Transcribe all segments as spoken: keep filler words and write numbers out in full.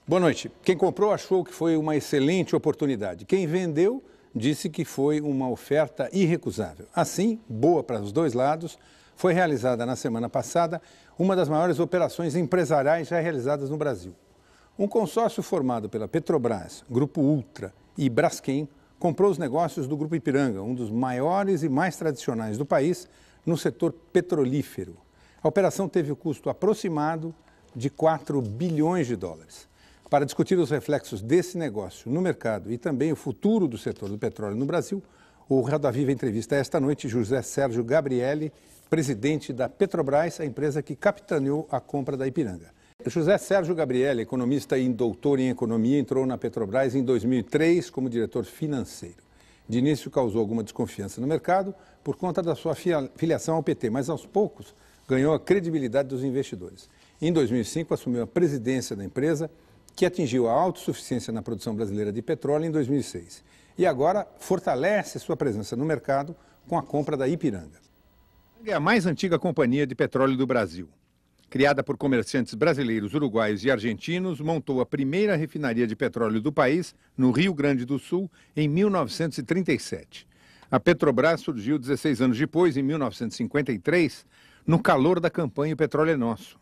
Boa noite. Quem comprou achou que foi uma excelente oportunidade. Quem vendeu disse que foi uma oferta irrecusável. Assim, boa para os dois lados, foi realizada na semana passada uma das maiores operações empresariais já realizadas no Brasil. Um consórcio formado pela Petrobras, Grupo Ultra e Braskem comprou os negócios do Grupo Ipiranga, um dos maiores e mais tradicionais do país no setor petrolífero. A operação teve o custo aproximado de quatro bilhões de dólares. Para discutir os reflexos desse negócio no mercado e também o futuro do setor do petróleo no Brasil, o Roda Viva entrevista esta noite José Sérgio Gabrielli, presidente da Petrobras, a empresa que capitaneou a compra da Ipiranga. José Sérgio Gabrielli, economista e doutor em economia, entrou na Petrobras em dois mil e três como diretor financeiro. De início causou alguma desconfiança no mercado por conta da sua filiação ao P T, mas aos poucos ganhou a credibilidade dos investidores. Em dois mil e cinco assumiu a presidência da empresa, que atingiu a autossuficiência na produção brasileira de petróleo em dois mil e seis. E agora fortalece sua presença no mercado com a compra da Ipiranga. É a mais antiga companhia de petróleo do Brasil. Criada por comerciantes brasileiros, uruguaios e argentinos, montou a primeira refinaria de petróleo do país, no Rio Grande do Sul, em mil novecentos e trinta e sete. A Petrobras surgiu dezesseis anos depois, em mil novecentos e cinquenta e três, no calor da campanha O Petróleo é Nosso.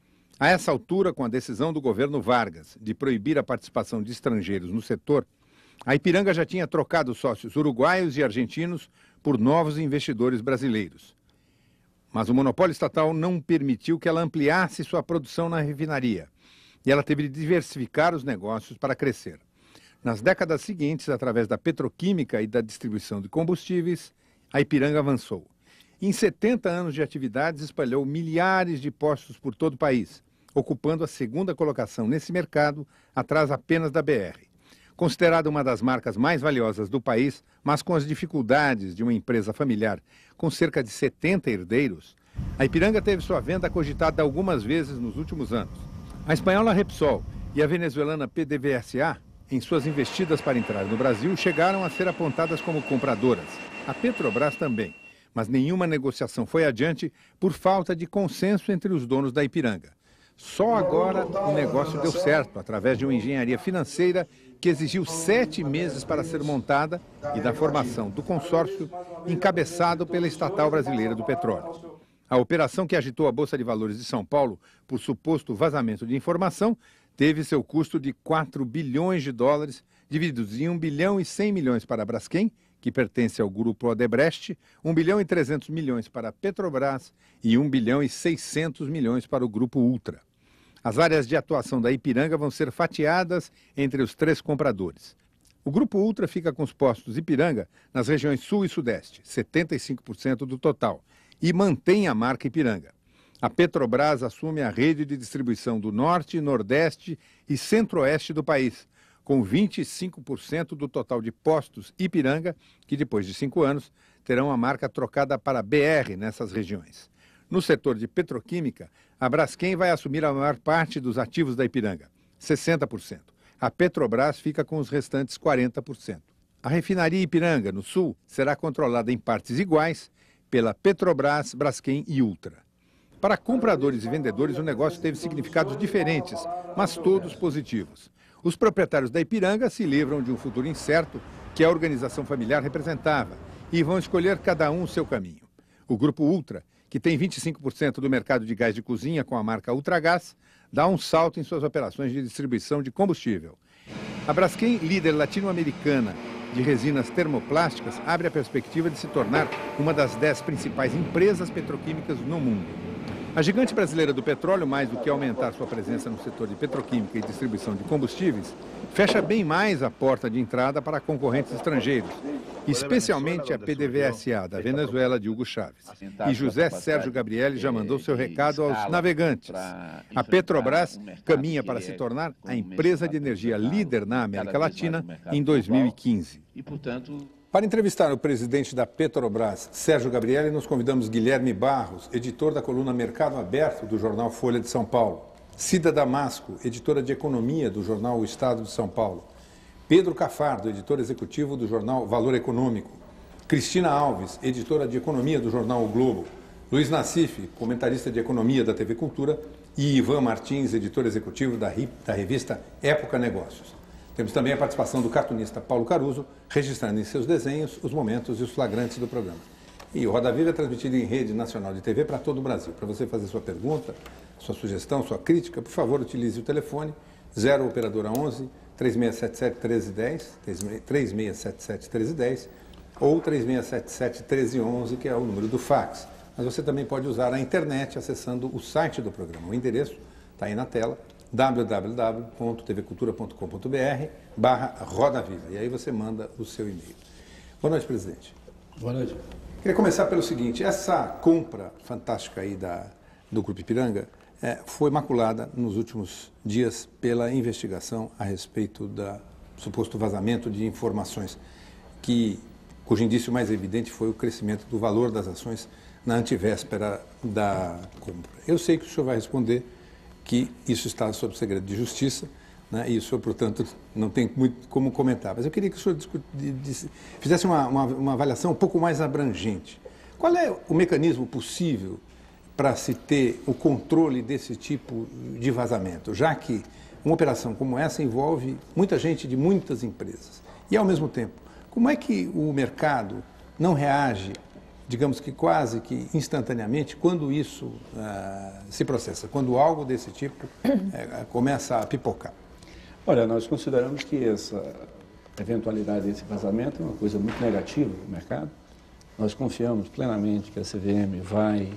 A essa altura, com a decisão do governo Vargas de proibir a participação de estrangeiros no setor, a Ipiranga já tinha trocado sócios uruguaios e argentinos por novos investidores brasileiros. Mas o monopólio estatal não permitiu que ela ampliasse sua produção na refinaria e ela teve de diversificar os negócios para crescer. Nas décadas seguintes, através da petroquímica e da distribuição de combustíveis, a Ipiranga avançou. Em setenta anos de atividades, espalhou milhares de postos por todo o país, ocupando a segunda colocação nesse mercado, atrás apenas da B R. Considerada uma das marcas mais valiosas do país, mas com as dificuldades de uma empresa familiar com cerca de setenta herdeiros, a Ipiranga teve sua venda cogitada algumas vezes nos últimos anos. A espanhola Repsol e a venezuelana P D V S A, em suas investidas para entrar no Brasil, chegaram a ser apontadas como compradoras. A Petrobras também, mas nenhuma negociação foi adiante por falta de consenso entre os donos da Ipiranga. Só agora o negócio deu certo, através de uma engenharia financeira que exigiu sete meses para ser montada e da formação do consórcio encabeçado pela Estatal Brasileira do Petróleo. A operação que agitou a Bolsa de Valores de São Paulo por suposto vazamento de informação teve seu custo de quatro bilhões de dólares, divididos em um bilhão e cem milhões para a Braskem, que pertence ao grupo Odebrecht, um bilhão e trezentos milhões para a Petrobras e um bilhão e seiscentos milhões para o Grupo Ultra. As áreas de atuação da Ipiranga vão ser fatiadas entre os três compradores. O Grupo Ultra fica com os postos Ipiranga nas regiões Sul e Sudeste, setenta e cinco por cento do total, e mantém a marca Ipiranga. A Petrobras assume a rede de distribuição do Norte, Nordeste e Centro-Oeste do país, com vinte e cinco por cento do total de postos Ipiranga, que depois de cinco anos terão a marca trocada para B R nessas regiões. No setor de petroquímica, a Braskem vai assumir a maior parte dos ativos da Ipiranga, sessenta por cento. A Petrobras fica com os restantes quarenta por cento. A refinaria Ipiranga, no Sul, será controlada em partes iguais pela Petrobras, Braskem e Ultra. Para compradores e vendedores, o negócio teve significados diferentes, mas todos positivos. Os proprietários da Ipiranga se livram de um futuro incerto que a organização familiar representava e vão escolher cada um o seu caminho. O Grupo Ultra, que tem vinte e cinco por cento do mercado de gás de cozinha com a marca Ultragás, dá um salto em suas operações de distribuição de combustível. A Braskem, líder latino-americana de resinas termoplásticas, abre a perspectiva de se tornar uma das dez principais empresas petroquímicas no mundo. A gigante brasileira do petróleo, mais do que aumentar sua presença no setor de petroquímica e distribuição de combustíveis, fecha bem mais a porta de entrada para concorrentes estrangeiros, especialmente a P D V S A, da Venezuela, de Hugo Chávez. E José Sérgio Gabrielli já mandou seu recado aos navegantes. A Petrobras caminha para se tornar a empresa de energia líder na América Latina em dois mil e quinze. E, portanto... Para entrevistar o presidente da Petrobras, Sérgio Gabrielli, nós convidamos Guilherme Barros, editor da coluna Mercado Aberto do jornal Folha de São Paulo. Cida Damasco, editora de economia do jornal O Estado de São Paulo. Pedro Cafardo, editor executivo do jornal Valor Econômico. Cristina Alves, editora de economia do jornal O Globo. Luiz Nassif, comentarista de economia da T V Cultura. e Ivan Martins, editor executivo da, da revista Época Negócios. Temos também a participação do cartunista Paulo Caruso, registrando em seus desenhos os momentos e os flagrantes do programa. E o Roda Viva é transmitido em rede nacional de T V para todo o Brasil. Para você fazer sua pergunta, sua sugestão, sua crítica, por favor, utilize o telefone zero operadora onze, três seis sete sete, um três um zero, três seis sete sete, um três um zero ou três seis sete sete, um três um um, que é o número do fax. Mas você também pode usar a internet acessando o site do programa. O endereço está aí na tela, w w w ponto t v cultura ponto com ponto b r barra Roda Viva. E aí você manda o seu e-mail. Boa noite, presidente. Boa noite. Queria começar pelo seguinte, essa compra fantástica aí da, do Grupo Ipiranga é, foi maculada nos últimos dias pela investigação a respeito do suposto vazamento de informações, que, cujo indício mais evidente foi o crescimento do valor das ações na antivéspera da compra. Eu sei que o senhor vai responder que isso está sob segredo de justiça, né, e o senhor, portanto, não tem muito como comentar. Mas eu queria que o senhor fizesse uma, uma, uma avaliação um pouco mais abrangente. Qual é o mecanismo possível para se ter o controle desse tipo de vazamento, já que uma operação como essa envolve muita gente de muitas empresas? E, ao mesmo tempo, como é que o mercado não reage, digamos que quase que instantaneamente, quando isso uh, se processa, quando algo desse tipo uh, começa a pipocar? Olha, nós consideramos que essa eventualidade desse vazamento é uma coisa muito negativa no mercado. Nós confiamos plenamente que a C V M vai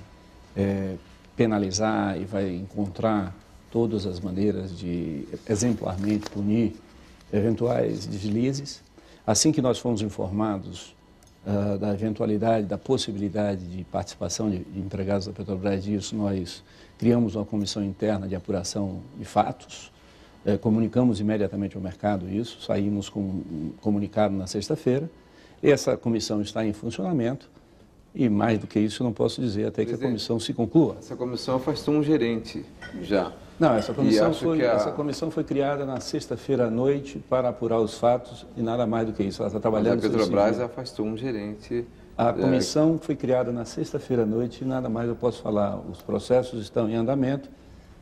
é, penalizar e vai encontrar todas as maneiras de exemplarmente punir eventuais deslizes. Assim que nós fomos informados uh, da eventualidade, da possibilidade de participação de, de empregados da Petrobras disso, nós criamos uma comissão interna de apuração de fatos. É, comunicamos imediatamente ao mercado isso, saímos com um comunicado na sexta-feira. Essa comissão está em funcionamento e, mais do que isso, eu não posso dizer até que a comissão se conclua. Essa comissão afastou um gerente já. Não, essa comissão, foi, a... essa comissão foi criada na sexta-feira à noite para apurar os fatos e nada mais do que isso. Ela está trabalhando... Mas a Petrobras afastou um gerente... A comissão foi criada na sexta-feira à noite e nada mais eu posso falar. Os processos estão em andamento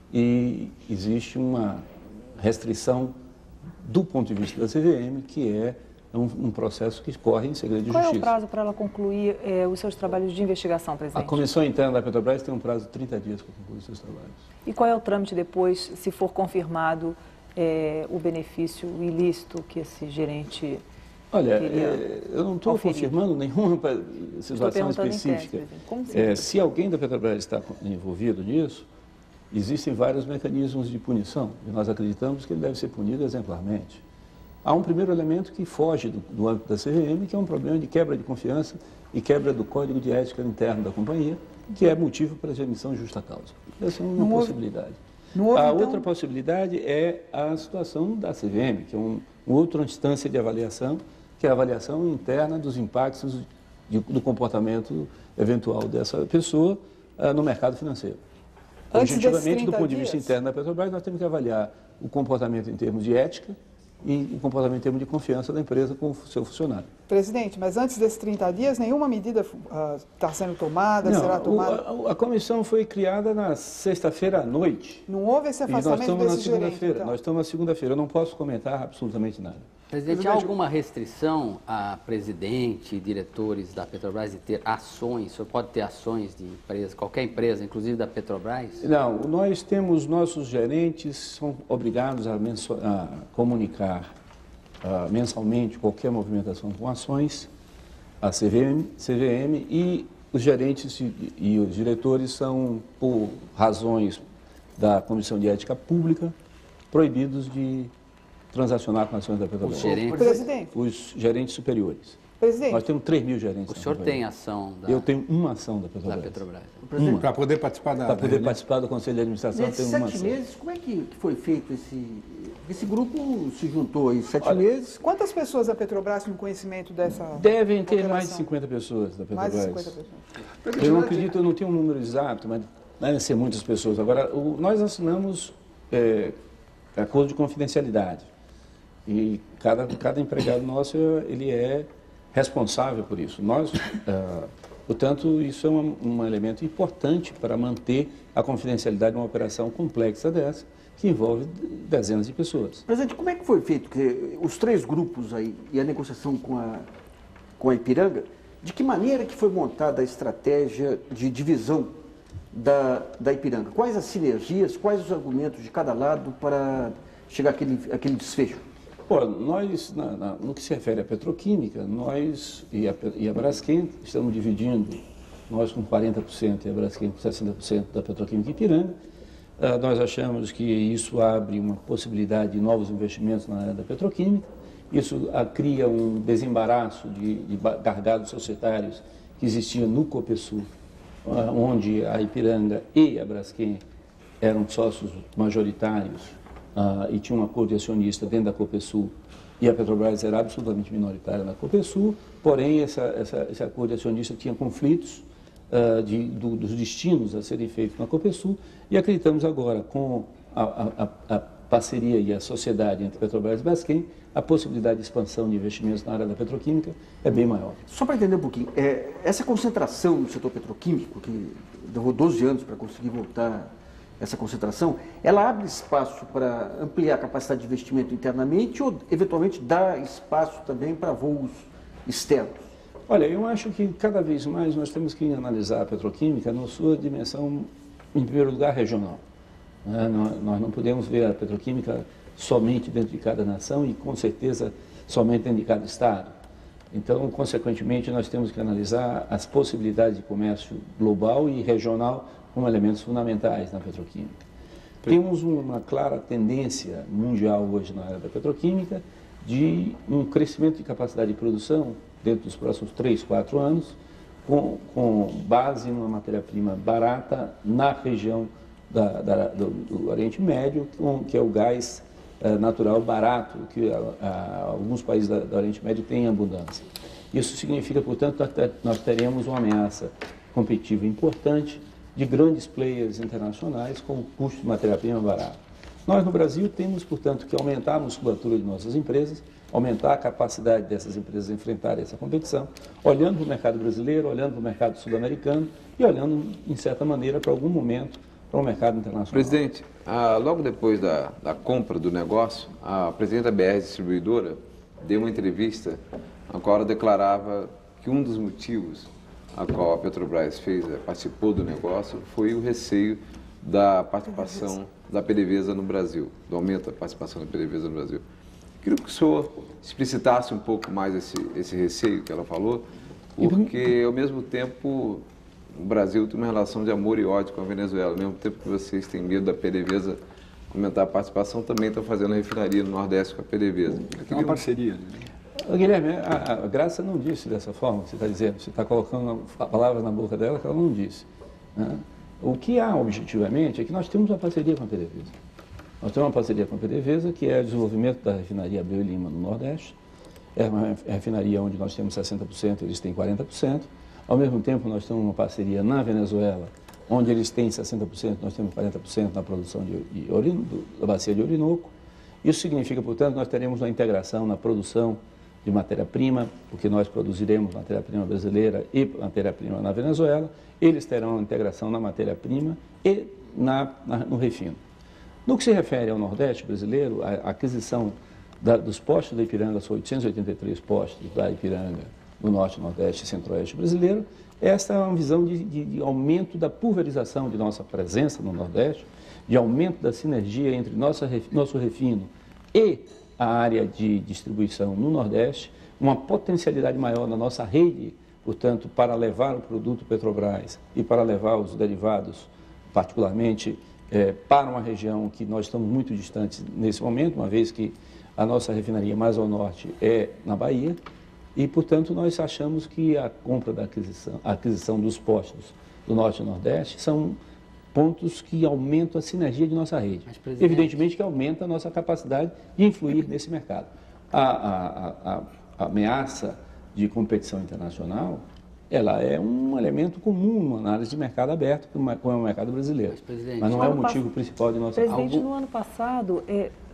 e existe uma restrição do ponto de vista da C V M, que é um, um processo que corre em segredo de Qual justiça. Qual é o prazo para ela concluir eh, os seus trabalhos de investigação, presidente? A comissão interna da Petrobras tem um prazo de trinta dias para concluir os seus trabalhos. E qual é o trâmite depois, se for confirmado eh, o benefício ilícito que esse gerente... Olha, é, eu não estou confirmando nenhuma situação específica. Tese, é, se alguém da Petrobras está envolvido nisso, existem vários mecanismos de punição e nós acreditamos que ele deve ser punido exemplarmente. Há um primeiro elemento que foge do, do âmbito da C V M, que é um problema de quebra de confiança e quebra do código de ética interno da companhia, que é motivo para a emissão de justa causa. Essa é uma não possibilidade. Houve, houve, a então... outra possibilidade é a situação da C V M, que é um, uma outra instância de avaliação, que é a avaliação interna dos impactos de, do comportamento eventual dessa pessoa uh, no mercado financeiro. Objetivamente, do ponto de vista interno da Petrobras, nós temos que avaliar o comportamento em termos de ética e o comportamento em termos de confiança da empresa com o seu funcionário. Presidente, mas antes desses trinta dias, nenhuma medida está uh, sendo tomada, Não, será tomada? O, a, a comissão foi criada na sexta-feira à noite. Não houve esse afastamento desse gerente, então? Nós estamos na segunda-feira. Eu não posso comentar absolutamente nada. Presidente, há alguma restrição a presidente e diretores da Petrobras de ter ações? O senhor pode ter ações de empresa, qualquer empresa, inclusive da Petrobras? Não, nós temos, nossos gerentes são obrigados a, a comunicar uh, mensalmente qualquer movimentação com ações, a C V M, C V M e os gerentes e, e os diretores são, por razões da Comissão de Ética Pública, proibidos de transacionar com ações da Petrobras. Os gerentes, Presidente. Os gerentes superiores. Presidente. Nós temos três mil gerentes. O senhor tem ação da, Eu tenho uma ação da Petrobras. da Petrobras. Para poder participar da... Para poder reunião. participar do Conselho de Administração, eu Nesses tenho uma sete ação. meses, como é que que foi feito esse... Esse grupo se juntou em sete Olha, meses. Quantas pessoas da Petrobras têm conhecimento dessa Devem ter operação? mais de cinquenta pessoas da Petrobras. Mais de cinquenta pessoas. Eu não acredito, eu não tenho um número exato, mas devem ser muitas pessoas. Agora, o, nós assinamos é, acordo de confidencialidade. E cada, cada empregado nosso, ele é responsável por isso. Nós, uh, Portanto, isso é um, um elemento importante para manter a confidencialidade de uma operação complexa dessa, que envolve dezenas de pessoas. Presidente, como é que foi feito que os três grupos aí e a negociação com a, com a Ipiranga, de que maneira que foi montada a estratégia de divisão da, da Ipiranga? Quais as sinergias, quais os argumentos de cada lado para chegar àquele, àquele desfecho? Pô, nós, na, na, no que se refere à petroquímica, nós e a, e a Braskem estamos dividindo, nós com quarenta por cento e a Braskem com sessenta por cento da petroquímica Ipiranga. Uh, nós achamos que isso abre uma possibilidade de novos investimentos na área da petroquímica. Isso uh, cria um desembaraço de, de gargalos societários que existia no Copesul, uh, onde a Ipiranga e a Braskem eram sócios majoritários uh, e tinham um acordo de acionista dentro da Copesul, e a Petrobras era absolutamente minoritária na Copesul, porém essa, essa, esse acordo de acionista tinha conflitos Uh, de, do, dos destinos a serem feitos na Copesul, e acreditamos agora, com a, a, a parceria e a sociedade entre Petrobras e Braskem, a possibilidade de expansão de investimentos na área da petroquímica é bem maior. Só para entender um pouquinho, é, essa concentração no setor petroquímico, que levou doze anos para conseguir voltar essa concentração, ela abre espaço para ampliar a capacidade de investimento internamente ou, eventualmente, dá espaço também para voos externos? Olha, eu acho que cada vez mais nós temos que analisar a petroquímica na sua dimensão, em primeiro lugar, regional. Né? Nós não podemos ver a petroquímica somente dentro de cada nação e, com certeza, somente dentro de cada estado. Então, consequentemente, nós temos que analisar as possibilidades de comércio global e regional como elementos fundamentais na petroquímica. Temos uma clara tendência mundial hoje na área da petroquímica de um crescimento de capacidade de produção dentro dos próximos três, quatro anos, com, com base numa matéria-prima barata na região da, da, do, do Oriente Médio, com, que é o gás uh, natural barato, que a, a, alguns países do Oriente Médio têm abundância. Isso significa, portanto, que nós teremos uma ameaça competitiva importante de grandes players internacionais com custo de matéria-prima barato. Nós, no Brasil, temos, portanto, que aumentar a musculatura de nossas empresas, aumentar a capacidade dessas empresas enfrentarem essa competição, olhando para o mercado brasileiro, olhando para o mercado sul-americano e olhando, em certa maneira, para algum momento, para o mercado internacional. Presidente, ah, logo depois da, da compra do negócio, a presidente da B R Distribuidora deu uma entrevista na qual ela declarava que um dos motivos a qual a Petrobras fez, participou do negócio, foi o receio da participação da PDVSA no Brasil, do aumento da participação da PDVSA no Brasil. Queria que o senhor explicitasse um pouco mais esse, esse receio que ela falou, porque, ao mesmo tempo, o Brasil tem uma relação de amor e ódio com a Venezuela. Ao mesmo tempo que vocês têm medo da PDVSA aumentar a participação, também estão fazendo a refinaria no Nordeste com a PDVSA. É uma parceria. Guilherme, a, a Graça não disse dessa forma que você está dizendo. Você está colocando palavras na boca dela que ela não disse. Né? O que há, objetivamente, é que nós temos uma parceria com a PDVSA. Nós temos uma parceria com a PDVSA, que é o desenvolvimento da refinaria Abreu e Lima no Nordeste. É uma refinaria onde nós temos sessenta por cento, eles têm quarenta por cento. Ao mesmo tempo, nós temos uma parceria na Venezuela, onde eles têm sessenta por cento, nós temos quarenta por cento na produção de, de Orino, da bacia de Orinoco. Isso significa, portanto, nós teremos uma integração na produção de matéria-prima, porque nós produziremos matéria-prima brasileira e matéria-prima na Venezuela. Eles terão uma integração na matéria-prima e na, na, no refino. No que se refere ao Nordeste brasileiro, a, a aquisição da, dos postos da Ipiranga, são oitocentos e oitenta e três postos da Ipiranga no Norte, Nordeste e Centro-Oeste brasileiro. Esta é uma visão de, de, de aumento da pulverização de nossa presença no Nordeste, de aumento da sinergia entre nossa, nosso refino e a área de distribuição no Nordeste, uma potencialidade maior na nossa rede, portanto, para levar o produto Petrobras e para levar os derivados, particularmente, é, para uma região que nós estamos muito distantes nesse momento, uma vez que a nossa refinaria mais ao norte é na Bahia, e, portanto, nós achamos que a compra da aquisição, a aquisição dos postos do Norte e Nordeste são pontos que aumentam a sinergia de nossa rede. Mas, evidentemente que aumenta a nossa capacidade de influir nesse mercado. A, a, a, a ameaça de competição internacional, ela é um elemento comum numa análise de mercado aberto, como é o mercado brasileiro. Mas, mas não é o motivo principal de nossa... Presidente, algum... no ano passado, é,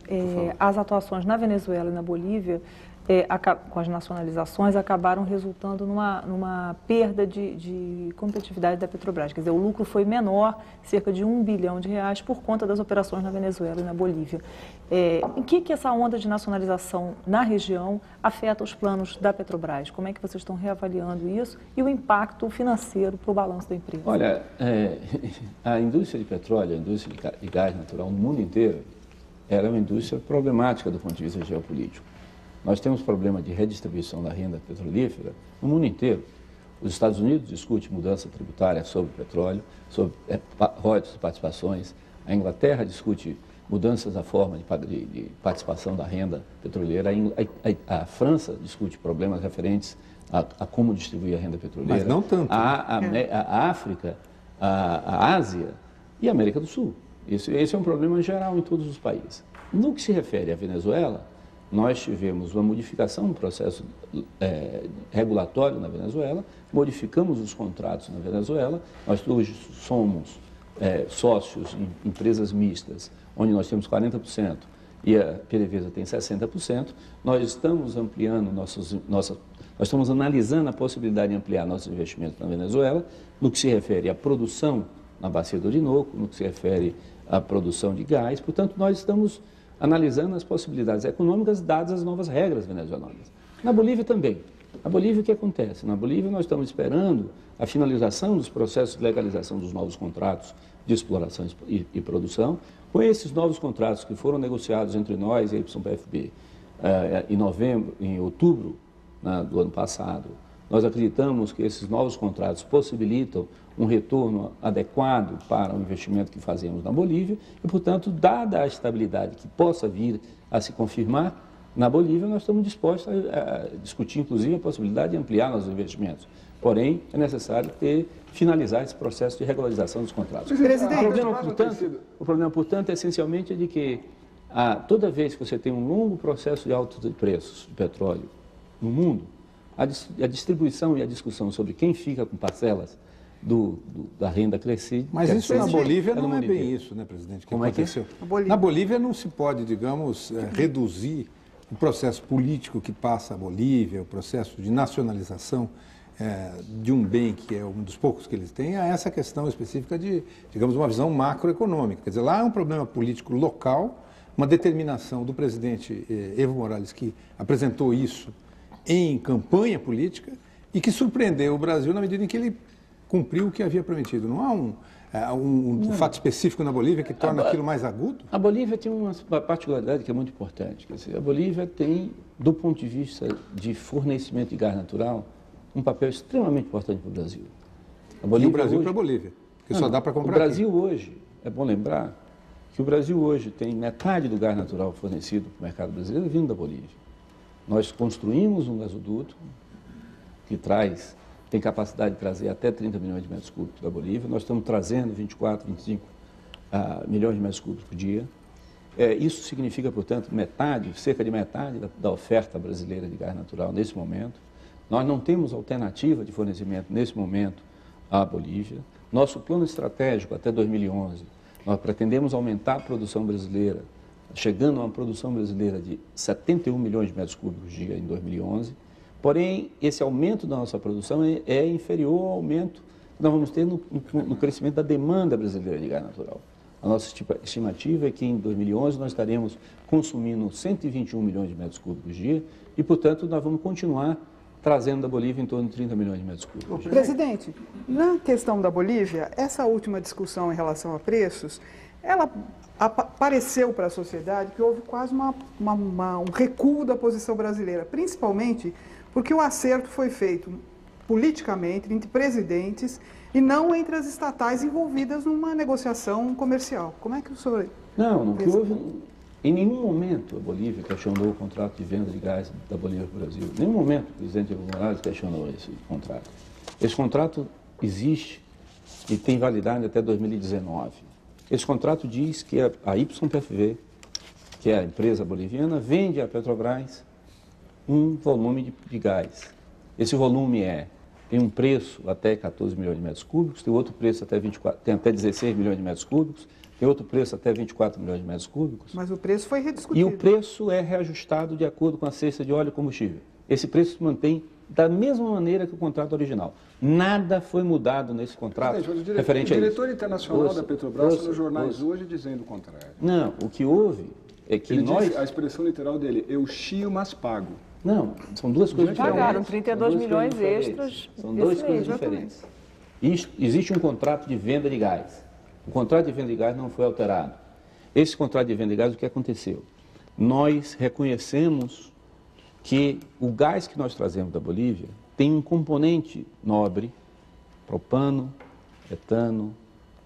é, as atuações na Venezuela e na Bolívia, é, com as nacionalizações, acabaram resultando numa, numa perda de, de competitividade da Petrobras. Quer dizer, o lucro foi menor, cerca de um bilhão de reais, por conta das operações na Venezuela e na Bolívia. É, em que, que essa onda de nacionalização na região afeta os planos da Petrobras? Como é que vocês estão reavaliando isso e o impacto financeiro para o balanço da empresa? Olha, é, a indústria de petróleo, a indústria de gás natural no mundo inteiro, era uma indústria problemática do ponto de vista geopolítico. Nós temos problema de redistribuição da renda petrolífera no mundo inteiro. Os Estados Unidos discutem mudança tributária sobre o petróleo, sobre é, royalties e participações. A Inglaterra discute mudanças na forma de, de, de participação da renda petroleira. A, a, a França discute problemas referentes a, a como distribuir a renda petroleira. Mas não tanto. A, a, a, a África, a, a Ásia e a América do Sul. Esse, esse é um problema geral em todos os países. No que se refere à Venezuela, nós tivemos uma modificação no processo é, regulatório na Venezuela, modificamos os contratos na Venezuela, nós hoje somos é, sócios em empresas mistas, onde nós temos quarenta por cento e a PDVSA tem sessenta por cento, nós estamos ampliando nossos, nossa, nós estamos analisando a possibilidade de ampliar nossos investimentos na Venezuela, no que se refere à produção na Bacia do Orinoco, no que se refere à produção de gás, portanto, nós estamos analisando as possibilidades econômicas dadas as novas regras venezuelanas. Na Bolívia também. Na Bolívia o que acontece? Na Bolívia nós estamos esperando a finalização dos processos de legalização dos novos contratos de exploração e, e produção. Com esses novos contratos que foram negociados entre nós e a Y P F B eh, em novembro, em outubro né, do ano passado, nós acreditamos que esses novos contratos possibilitam um retorno adequado para o investimento que fazemos na Bolívia e, portanto, dada a estabilidade que possa vir a se confirmar na Bolívia, nós estamos dispostos a, a discutir, inclusive, a possibilidade de ampliar nossos investimentos. Porém, é necessário ter, finalizar esse processo de regularização dos contratos. Presidente, o, problema, portanto, o problema, portanto, essencialmente é de que a, toda vez que você tem um longo processo de alta de preços de petróleo no mundo, a, a distribuição e a discussão sobre quem fica com parcelas Do, do, da renda crescida. Mas isso na Bolívia não é bem inteiro. isso, né, presidente? Que Como aconteceu? é que é? Bolívia. Na Bolívia não se pode, digamos, é, reduzir o processo político que passa a Bolívia, o processo de nacionalização é, de um bem que é um dos poucos que eles têm, a essa questão específica de, digamos, uma visão macroeconômica. Quer dizer, lá é um problema político local, uma determinação do presidente eh, Evo Morales, que apresentou isso em campanha política e que surpreendeu o Brasil na medida em que ele cumpriu o que havia prometido. Não há um, um, um fato específico na Bolívia que torna aquilo mais agudo? A Bolívia tem uma particularidade que é muito importante. Quer dizer, a Bolívia tem, do ponto de vista de fornecimento de gás natural, um papel extremamente importante para o Brasil. A Bolívia e o Brasil hoje... para a Bolívia, porque não, só dá para comprar O Brasil aqui. hoje, é bom lembrar, que o Brasil hoje tem metade do gás natural fornecido para o mercado brasileiro vindo da Bolívia. Nós construímos um gasoduto que traz... tem capacidade de trazer até trinta milhões de metros cúbicos da Bolívia. Nós estamos trazendo vinte e quatro, vinte e cinco uh, milhões de metros cúbicos por dia. É, isso significa, portanto, metade, cerca de metade da, da oferta brasileira de gás natural nesse momento. Nós não temos alternativa de fornecimento nesse momento à Bolívia. Nosso plano estratégico até dois mil e onze, nós pretendemos aumentar a produção brasileira, chegando a uma produção brasileira de setenta e um milhões de metros cúbicos por dia em dois mil e onze. Porém, esse aumento da nossa produção é, é inferior ao aumento que nós vamos ter no, no, no crescimento da demanda brasileira de gás natural. A nossa estimativa é que em dois mil e onze nós estaremos consumindo cento e vinte e um milhões de metros cúbicos por dia e, portanto, nós vamos continuar trazendo da Bolívia em torno de trinta milhões de metros cúbicos por dia. Presidente, na questão da Bolívia, essa última discussão em relação a preços, ela apareceu para a sociedade que houve quase uma, uma, uma, um recuo da posição brasileira, principalmente porque o acerto foi feito politicamente entre presidentes e não entre as estatais envolvidas numa negociação comercial. Como é que o senhor... Não, não que houve... Em nenhum momento a Bolívia questionou o contrato de venda de gás da Bolívia para o Brasil. Em nenhum momento o presidente Evo Morales questionou esse contrato. Esse contrato existe e tem validade até dois mil e dezenove. Esse contrato diz que a Y P F V, que é a empresa boliviana, vende à Petrobras um volume de, de gás. Esse volume é tem um preço até quatorze milhões de metros cúbicos, tem outro preço até, vinte e quatro, tem até dezesseis milhões de metros cúbicos, tem outro preço até vinte e quatro milhões de metros cúbicos. Mas o preço foi rediscutido. E o preço é reajustado de acordo com a cesta de óleo e combustível. Esse preço se mantém da mesma maneira que o contrato original. Nada foi mudado nesse contrato Gente, o referente o a isso. O diretor internacional ouça, da Petrobras ouça, está nos jornais ouça. hoje dizendo o contrário. Não, o que houve é que Ele nós... disse, a expressão literal dele, eu chio, mas pago. Não, são duas coisas diferentes. Pagaram trinta e dois São duas milhões coisas extras diferentes. São duas esse coisas mês, diferentes. Isto, existe um contrato de venda de gás. O contrato de venda de gás não foi alterado. Esse contrato de venda de gás, o que aconteceu? Nós reconhecemos que o gás que nós trazemos da Bolívia tem um componente nobre, propano, etano,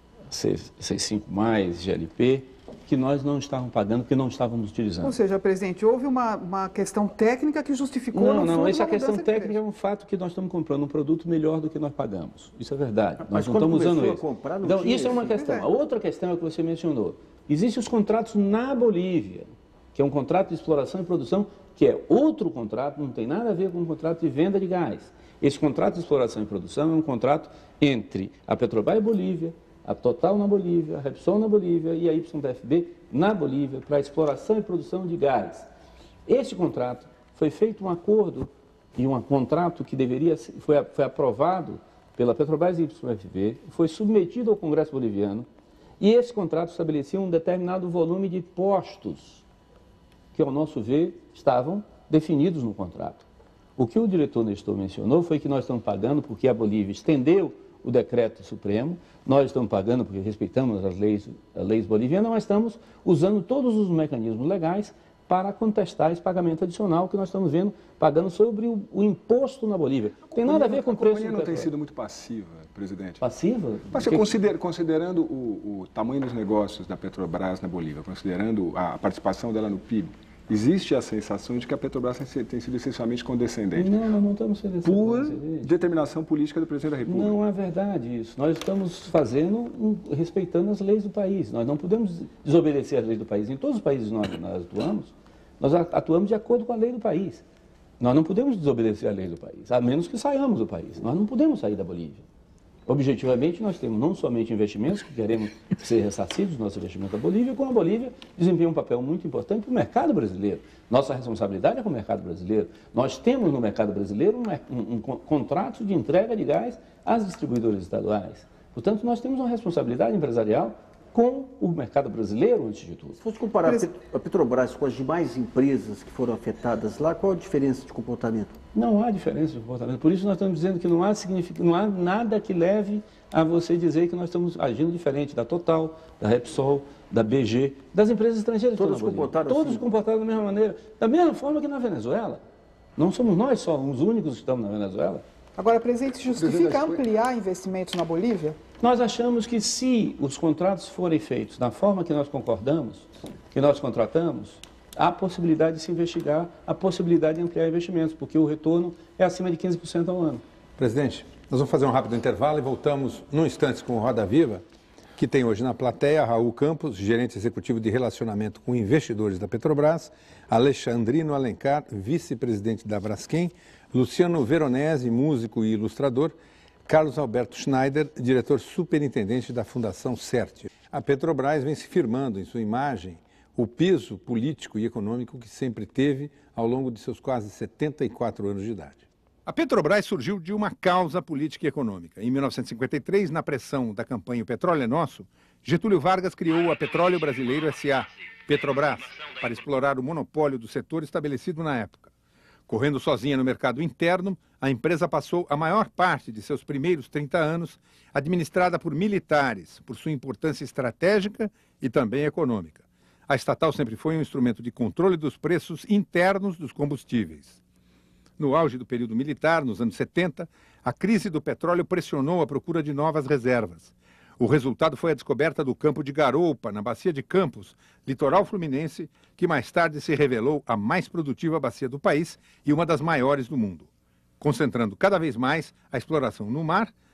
C cinco mais, G L P, que nós não estávamos pagando porque não estávamos utilizando. Ou seja, presidente, houve uma, uma questão técnica que justificou... Não, no não, fundo, essa uma questão mudança de técnica é preço. um fato que nós estamos comprando um produto melhor do que nós pagamos. Isso é verdade. Mas nós não quando estamos usando começou a isso. comprar, não Então, tinha isso é uma isso. questão. Pois é. A outra questão é que você mencionou. Existem os contratos na Bolívia, que é um contrato de exploração e produção, que é outro contrato, não tem nada a ver com um contrato de venda de gás. Esse contrato de exploração e produção é um contrato entre a Petrobras e Bolívia, a Total na Bolívia, a Repsol na Bolívia e a Y T F B na Bolívia para exploração e produção de gás. Esse contrato foi feito um acordo e um contrato que deveria ser, foi, foi aprovado pela Petrobras e Y F B, foi submetido ao Congresso boliviano e esse contrato estabelecia um determinado volume de postos que, ao nosso ver, estavam definidos no contrato. O que o diretor Nestor mencionou foi que nós estamos pagando porque a Bolívia estendeu o decreto supremo, nós estamos pagando porque respeitamos as leis, as leis bolivianas, mas estamos usando todos os mecanismos legais para contestar esse pagamento adicional que nós estamos vendo, pagando sobre o, o imposto na Bolívia. Tem nada a ver com o preço do A companhia não tem petróleo. sido muito passiva, presidente. Passiva? Mas Porque- consider, considerando o, o tamanho dos negócios da Petrobras na Bolívia, considerando a participação dela no P I B, existe a sensação de que a Petrobras tem sido- tem sido essencialmente condescendente. Não, nós não estamos sendo Por condescendentes. determinação política do presidente da República. Não é verdade isso. Nós estamos fazendo, um, respeitando as leis do país. Nós não podemos desobedecer as leis do país. Em todos os países nós, nós atuamos, nós atuamos de acordo com a lei do país. Nós não podemos desobedecer a lei do país, a menos que saiamos do país. Nós não podemos sair da Bolívia. Objetivamente, nós temos não somente investimentos, que queremos ser ressarcidos do nosso investimento da Bolívia, como a Bolívia desempenha um papel muito importante para o mercado brasileiro. Nossa responsabilidade é com o mercado brasileiro. Nós temos no mercado brasileiro um, um, um contrato de entrega de gás às distribuidoras estaduais. Portanto, nós temos uma responsabilidade empresarial com o mercado brasileiro, antes de tudo. Se fosse comparar a Pet- a Petrobras com as demais empresas que foram afetadas lá, qual a diferença de comportamento? Não há diferença de comportamento. Por isso nós estamos dizendo que não há, signific... não há nada que leve a você dizer que nós estamos agindo diferente da Total, da Repsol, da B G, das empresas estrangeiras. que Todas estão na Bolívia. comportaram Todos assim? comportaram da mesma maneira. Da mesma forma que na Venezuela. Não somos nós só os únicos que estamos na Venezuela. Agora, presidente, justifica Presidente, ampliar investimentos na Bolívia? Nós achamos que se os contratos forem feitos da forma que nós concordamos, que nós contratamos, há possibilidade de se investigar, há possibilidade de ampliar investimentos, porque o retorno é acima de quinze por cento ao ano. Presidente, nós vamos fazer um rápido intervalo e voltamos num instante com o Roda Viva, que tem hoje na plateia Raul Campos, gerente executivo de relacionamento com investidores da Petrobras, Alexandrino Alencar, vice-presidente da Braskem, Luciano Veronese, músico e ilustrador, Carlos Alberto Schneider, diretor superintendente da Fundação CERT. A Petrobras vem se firmando em sua imagem o peso político e econômico que sempre teve ao longo de seus quase setenta e quatro anos de idade. A Petrobras surgiu de uma causa política e econômica. Em mil novecentos e cinquenta e três, na pressão da campanha O Petróleo é Nosso, Getúlio Vargas criou a Petróleo Brasileiro S A, Petrobras, para explorar o monopólio do setor estabelecido na época. Correndo sozinha no mercado interno, a empresa passou a maior parte de seus primeiros trinta anos administrada por militares, por sua importância estratégica e também econômica. A estatal sempre foi um instrumento de controle dos preços internos dos combustíveis. No auge do período militar, nos anos setenta, a crise do petróleo pressionou a procura de novas reservas. O resultado foi a descoberta do campo de Garoupa, na Bacia de Campos, litoral fluminense, que mais tarde se revelou a mais produtiva bacia do país e uma das maiores do mundo. Concentrando cada vez mais a exploração no mar,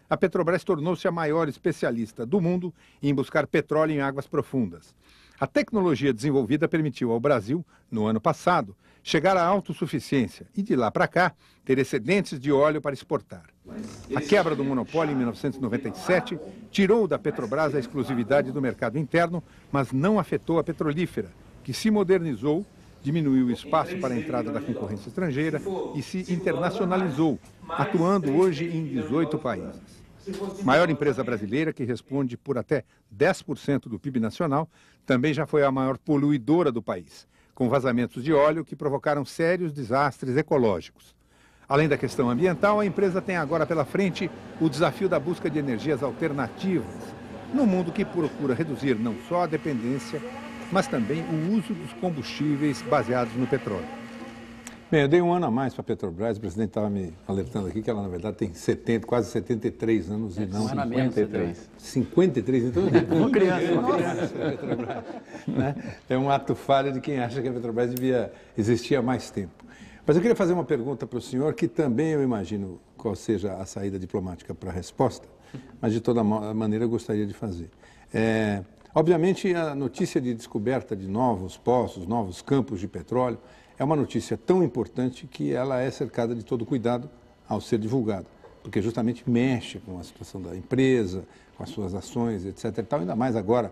a Petrobras tornou-se a maior especialista do mundo em buscar petróleo em águas profundas. A tecnologia desenvolvida permitiu ao Brasil, no ano passado, chegar à autossuficiência e, de lá para cá, ter excedentes de óleo para exportar. A quebra do monopólio em mil novecentos e noventa e sete tirou da Petrobras a exclusividade do mercado interno, mas não afetou a petrolífera, que se modernizou, diminuiu o espaço para a entrada da concorrência estrangeira e se internacionalizou, atuando hoje em dezoito países. Maior empresa brasileira, que responde por até dez por cento do P I B nacional, também já foi a maior poluidora do país, com vazamentos de óleo que provocaram sérios desastres ecológicos. Além da questão ambiental, a empresa tem agora pela frente o desafio da busca de energias alternativas, num mundo que procura reduzir não só a dependência, mas também o uso dos combustíveis baseados no petróleo. Bem, eu dei um ano a mais para a Petrobras, o presidente estava me alertando aqui que ela, na verdade, tem setenta, quase setenta e três anos e não cinquenta e três. cinquenta e três, então é uma criança. Uma criança a Petrobras, né? É um ato falho de quem acha que a Petrobras devia existir há mais tempo. Mas eu queria fazer uma pergunta para o senhor, que também eu imagino qual seja a saída diplomática para a resposta, mas de toda maneira eu gostaria de fazer. É, obviamente, a notícia de descoberta de novos poços, novos campos de petróleo, é uma notícia tão importante que ela é cercada de todo cuidado ao ser divulgada, porque justamente mexe com a situação da empresa, com as suas ações, etcétera e tal, ainda mais agora,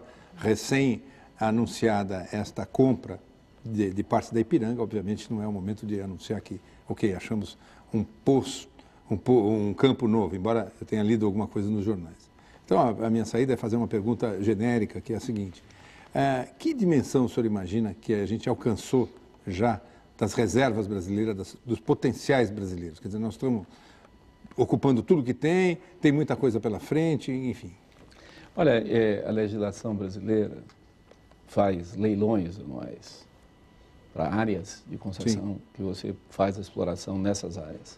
recém-anunciada esta compra de, de parte da Ipiranga, obviamente não é o momento de anunciar que, ok, achamos um poço, um, po, um campo novo, embora eu tenha lido alguma coisa nos jornais. Então, a, a minha saída é fazer uma pergunta genérica, que é a seguinte: é, que dimensão o senhor imagina que a gente alcançou já das reservas brasileiras, das, dos potenciais brasileiros? Quer dizer, nós estamos ocupando tudo que tem, tem muita coisa pela frente, enfim. Olha, é, a legislação brasileira faz leilões anuais para áreas de concessão. Sim. Que você faz a exploração nessas áreas.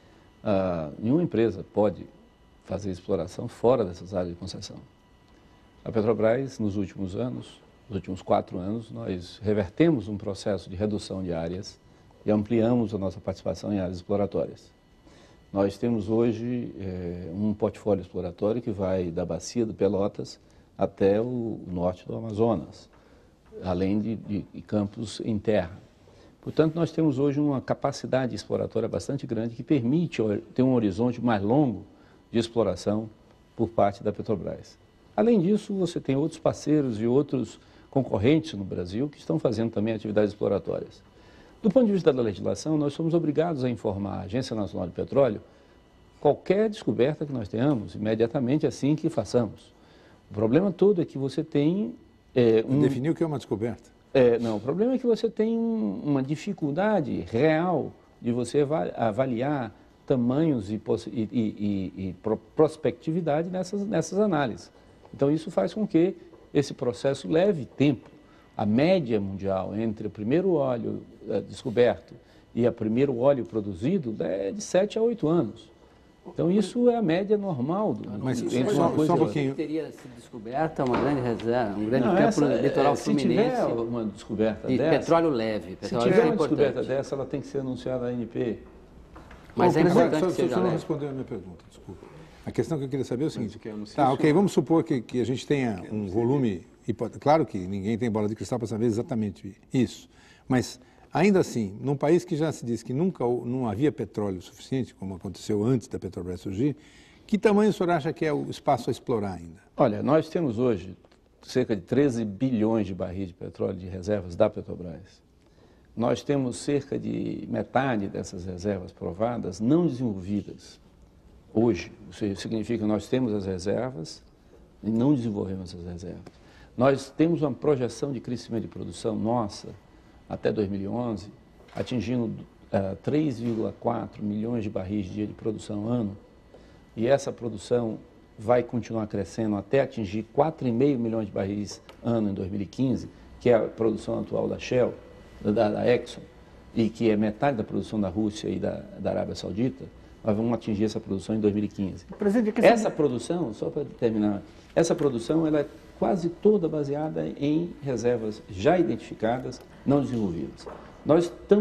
Ah, nenhuma empresa pode fazer exploração fora dessas áreas de concessão. A Petrobras, nos últimos anos, nos últimos quatro anos, nós revertemos um processo de redução de áreas e ampliamos a nossa participação em áreas exploratórias. Nós temos hoje é, um portfólio exploratório que vai da bacia do Pelotas até o norte do Amazonas, além de, de, de campos em terra. Portanto, nós temos hoje uma capacidade exploratória bastante grande que permite ter um horizonte mais longo de exploração por parte da Petrobras. Além disso, você tem outros parceiros e outros concorrentes no Brasil que estão fazendo também atividades exploratórias. Do ponto de vista da legislação, nós somos obrigados a informar a Agência Nacional de Petróleo qualquer descoberta que nós tenhamos, imediatamente assim que façamos. O problema todo é que você tem... É, um... Definiu o que é uma descoberta? É, não, o problema é que você tem um, uma dificuldade real de você avaliar tamanhos e, e, e, e prospectividade nessas, nessas análises. Então, isso faz com que esse processo leve tempo. A média mundial entre o primeiro óleo é, descoberto e o primeiro óleo produzido é de sete a oito anos. Então, isso é a média normal. Do, Mas entre só, uma coisa só um pouquinho. Teria sido descoberta uma grande reserva, um grande Não, campo essa, litoral é, se fluminense. Se tiver uma descoberta de dessa... petróleo leve. Petróleo se tiver uma importante. descoberta dessa, ela tem que ser anunciada à A N P. Mas Bom, é importante só, que seja só não leve. respondeu a minha pergunta, desculpa. A questão que eu queria saber é o seguinte. Tá, ok, vamos supor que, que a gente tenha um volume... Claro que ninguém tem bola de cristal para saber exatamente isso, mas ainda assim, num país que já se diz que nunca não havia petróleo suficiente, como aconteceu antes da Petrobras surgir, que tamanho o senhor acha que é o espaço a explorar ainda? Olha, nós temos hoje cerca de treze bilhões de barris de petróleo de reservas da Petrobras. Nós temos cerca de metade dessas reservas provadas não desenvolvidas hoje. Isso significa que nós temos as reservas e não desenvolvemos essas reservas. Nós temos uma projeção de crescimento de produção nossa até dois mil e onze, atingindo uh, três vírgula quatro milhões de barris dia de produção ano, e essa produção vai continuar crescendo até atingir quatro vírgula cinco milhões de barris ano em dois mil e quinze, que é a produção atual da Shell, da, da Exxon, e que é metade da produção da Rússia e da, da Arábia Saudita. Nós vamos atingir essa produção em dois mil e quinze. Essa produção, só para terminar, essa produção ela é quase toda baseada em reservas já identificadas, não desenvolvidas. Nós estamos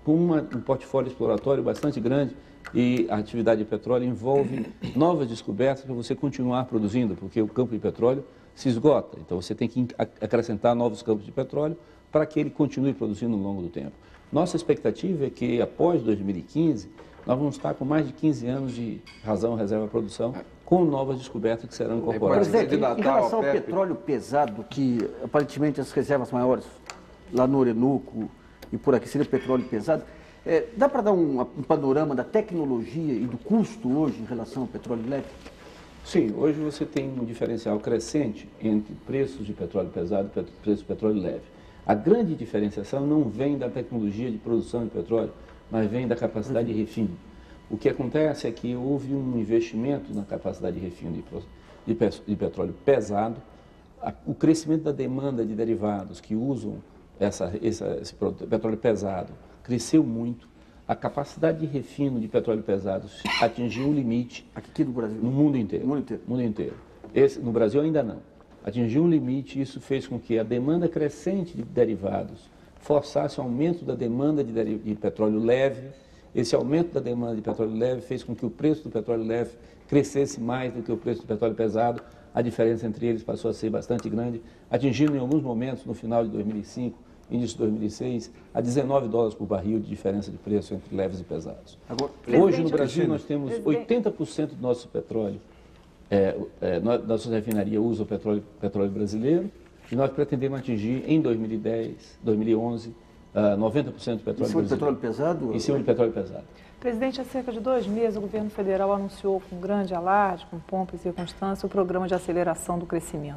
com uma, um portfólio exploratório bastante grande, e a atividade de petróleo envolve novas descobertas para você continuar produzindo, porque o campo de petróleo se esgota. Então, você tem que acrescentar novos campos de petróleo para que ele continue produzindo ao longo do tempo. Nossa expectativa é que, após dois mil e quinze, nós vamos estar com mais de quinze anos de razão, reserva, produção, com novas descobertas que serão incorporadas. Presidente, em relação ao petróleo pesado, que aparentemente as reservas maiores lá no Orinoco e por aqui seria petróleo pesado, é, dá para dar um, um panorama da tecnologia e do custo hoje em relação ao petróleo leve? Sim, hoje você tem um diferencial crescente entre preços de petróleo pesado e preços de petróleo leve. A grande diferenciação não vem da tecnologia de produção de petróleo, mas vem da capacidade de refino. O que acontece é que houve um investimento na capacidade de refino de, de, de petróleo pesado, a, o crescimento da demanda de derivados que usam essa, essa, esse petróleo pesado cresceu muito, a capacidade de refino de petróleo pesado atingiu um limite aqui no Brasil, no mundo inteiro. No mundo inteiro. Mundo inteiro. Esse, no Brasil ainda não. Atingiu um limite e isso fez com que a demanda crescente de derivados forçasse o aumento da demanda de, de petróleo leve. Esse aumento da demanda de petróleo leve fez com que o preço do petróleo leve crescesse mais do que o preço do petróleo pesado. A diferença entre eles passou a ser bastante grande, atingindo em alguns momentos, no final de dois mil e cinco, início de dois mil e seis, a dezenove dólares por barril de diferença de preço entre leves e pesados. Agora, hoje no Brasil nós temos oitenta por cento do nosso petróleo, é, é, nossa refinaria usa o petróleo, petróleo brasileiro, e nós pretendemos atingir em dois mil e dez, dois mil e onze, uh, noventa por cento do petróleo brasileiro. Em cima de petróleo pesado? Em cima de petróleo pesado. Presidente, há cerca de dois meses o governo federal anunciou com grande alarde, com pompa e circunstância, o programa de aceleração do crescimento.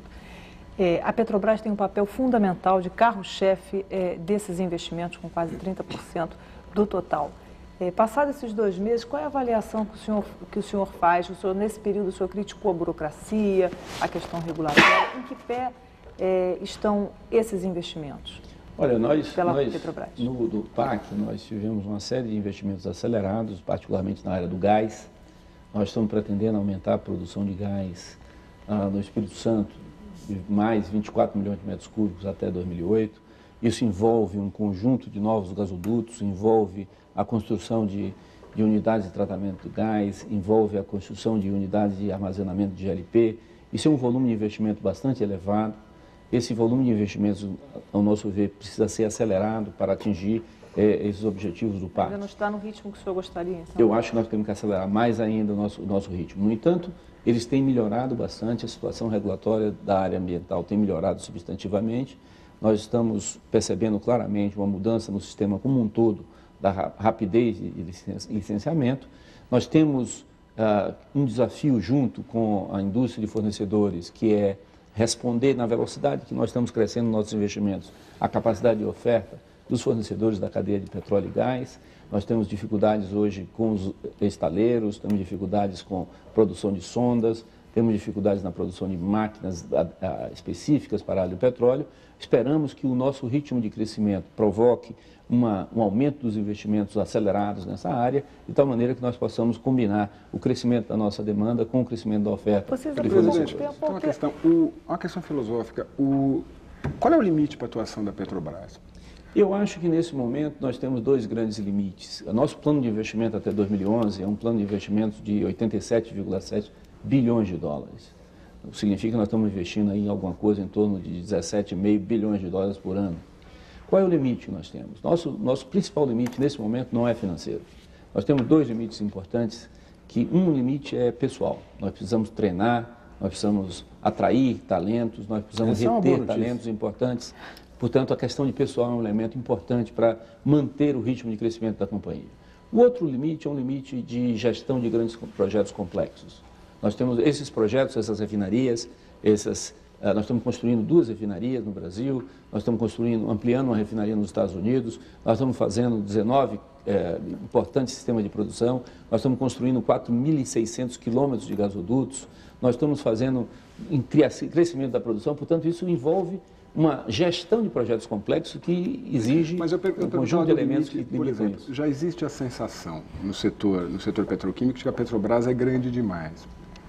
É, a Petrobras tem um papel fundamental de carro-chefe é, desses investimentos, com quase trinta por cento do total. É, passados esses dois meses, qual é a avaliação que o senhor, que o senhor faz? O senhor, nesse período, o senhor criticou a burocracia, a questão regulatória. Em que pé é, estão esses investimentos? Olha, nós, pela nós Petrobras? no do P A C, nós tivemos uma série de investimentos acelerados, particularmente na área do gás. Nós estamos pretendendo aumentar a produção de gás ah, no Espírito Santo, de mais vinte e quatro milhões de metros cúbicos até dois mil e oito. Isso envolve um conjunto de novos gasodutos, envolve a construção de, de unidades de tratamento de gás, envolve a construção de unidades de armazenamento de G L P. Isso é um volume de investimento bastante elevado. Esse volume de investimentos, ao nosso ver, precisa ser acelerado para atingir eh, esses objetivos do P A C. Ainda não está no ritmo que o senhor gostaria, então? Eu acho que nós temos que acelerar mais ainda o nosso, o nosso ritmo. No entanto, eles têm melhorado bastante, a situação regulatória da área ambiental tem melhorado substantivamente. Nós estamos percebendo claramente uma mudança no sistema como um todo, da rapidez de licenciamento. Nós temos uh, um desafio junto com a indústria de fornecedores, que é responder na velocidade que nós estamos crescendo nos nossos investimentos, a capacidade de oferta dos fornecedores da cadeia de petróleo e gás. Nós temos dificuldades hoje com os estaleiros, temos dificuldades com produção de sondas, temos dificuldades na produção de máquinas a, a, específicas para a área do petróleo. Esperamos que o nosso ritmo de crescimento provoque uma, um aumento dos investimentos acelerados nessa área, de tal maneira que nós possamos combinar o crescimento da nossa demanda com o crescimento da oferta. Vocês de Presidente, tem uma questão, o, uma questão filosófica. O, qual é o limite para a atuação da Petrobras? Eu acho que nesse momento nós temos dois grandes limites. O nosso plano de investimento até dois mil e onze é um plano de investimento de oitenta e sete vírgula sete bilhões de dólares. Significa que nós estamos investindo aí em alguma coisa em torno de dezessete vírgula cinco bilhões de dólares por ano. Qual é o limite que nós temos? Nosso, nosso principal limite nesse momento não é financeiro. Nós temos dois limites importantes, que um limite é pessoal. Nós precisamos treinar, nós precisamos atrair talentos, nós precisamos Essa reter é uma talentos importantes. Portanto, a questão de pessoal é um elemento importante para manter o ritmo de crescimento da companhia. O outro limite é um limite de gestão de grandes projetos complexos. Nós temos esses projetos, essas refinarias, essas, uh, nós estamos construindo duas refinarias no Brasil, nós estamos construindo, ampliando uma refinaria nos Estados Unidos, nós estamos fazendo dezenove eh, importantes sistemas de produção, nós estamos construindo quatro mil e seiscentos quilômetros de gasodutos, nós estamos fazendo em crescimento da produção, portanto, isso envolve uma gestão de projetos complexos que exige Mas eu per- eu um conjunto de elementos limite, que por limitam exemplo, isso. Já existe a sensação no setor, no setor petroquímico de que a Petrobras é grande demais.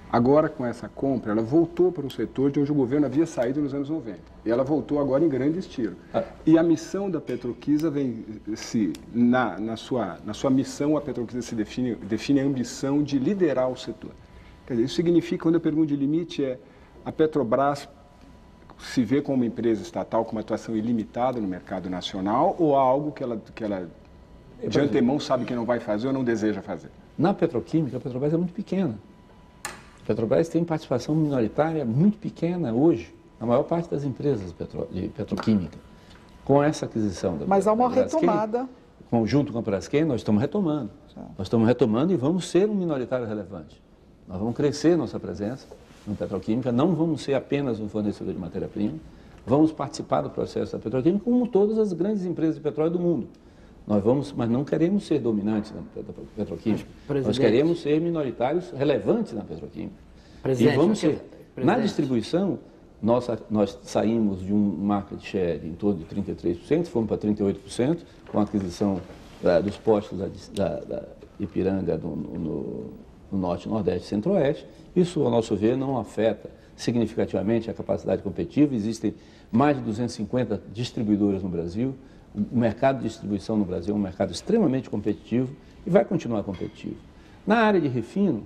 Agora, com essa compra, ela voltou para um setor de onde o governo havia saído nos anos noventa. E ela voltou agora em grande estilo. Ah. E a missão da Petroquisa vem se na, na, sua, na sua missão, a Petroquisa se define, define a ambição de liderar o setor. Quer dizer, isso significa, quando eu pergunto de limite, é a Petrobras se vê como uma empresa estatal com uma atuação ilimitada no mercado nacional ou há algo que ela, que ela de antemão sabe que não vai fazer ou não deseja fazer? Na petroquímica, a Petrobras é muito pequena. A Petrobras tem participação minoritária muito pequena hoje, na maior parte das empresas petro, de petroquímica. Com essa aquisição da Mas há uma Braskem, retomada. Junto com a Braskem, nós estamos retomando. Já. Nós estamos retomando e vamos ser um minoritário relevante. Nós vamos crescer nossa presença na petroquímica, não vamos ser apenas um fornecedor de matéria-prima, vamos participar do processo da petroquímica como todas as grandes empresas de petróleo do mundo. Nós vamos, mas não queremos ser dominantes na petroquímica. Nós queremos ser minoritários relevantes na petroquímica. Presidente, e vamos ser. Presidente. Na distribuição, nossa, nós saímos de um market share em torno de trinta e três por cento, fomos para trinta e oito por cento, com a aquisição uh, dos postos da, da, da Ipiranga no, no, no Norte, Nordeste e Centro-Oeste. Isso, ao nosso ver, não afeta significativamente a capacidade competitiva. Existem mais de duzentas e cinquenta distribuidoras no Brasil. O mercado de distribuição no Brasil é um mercado extremamente competitivo e vai continuar competitivo. Na área de refino,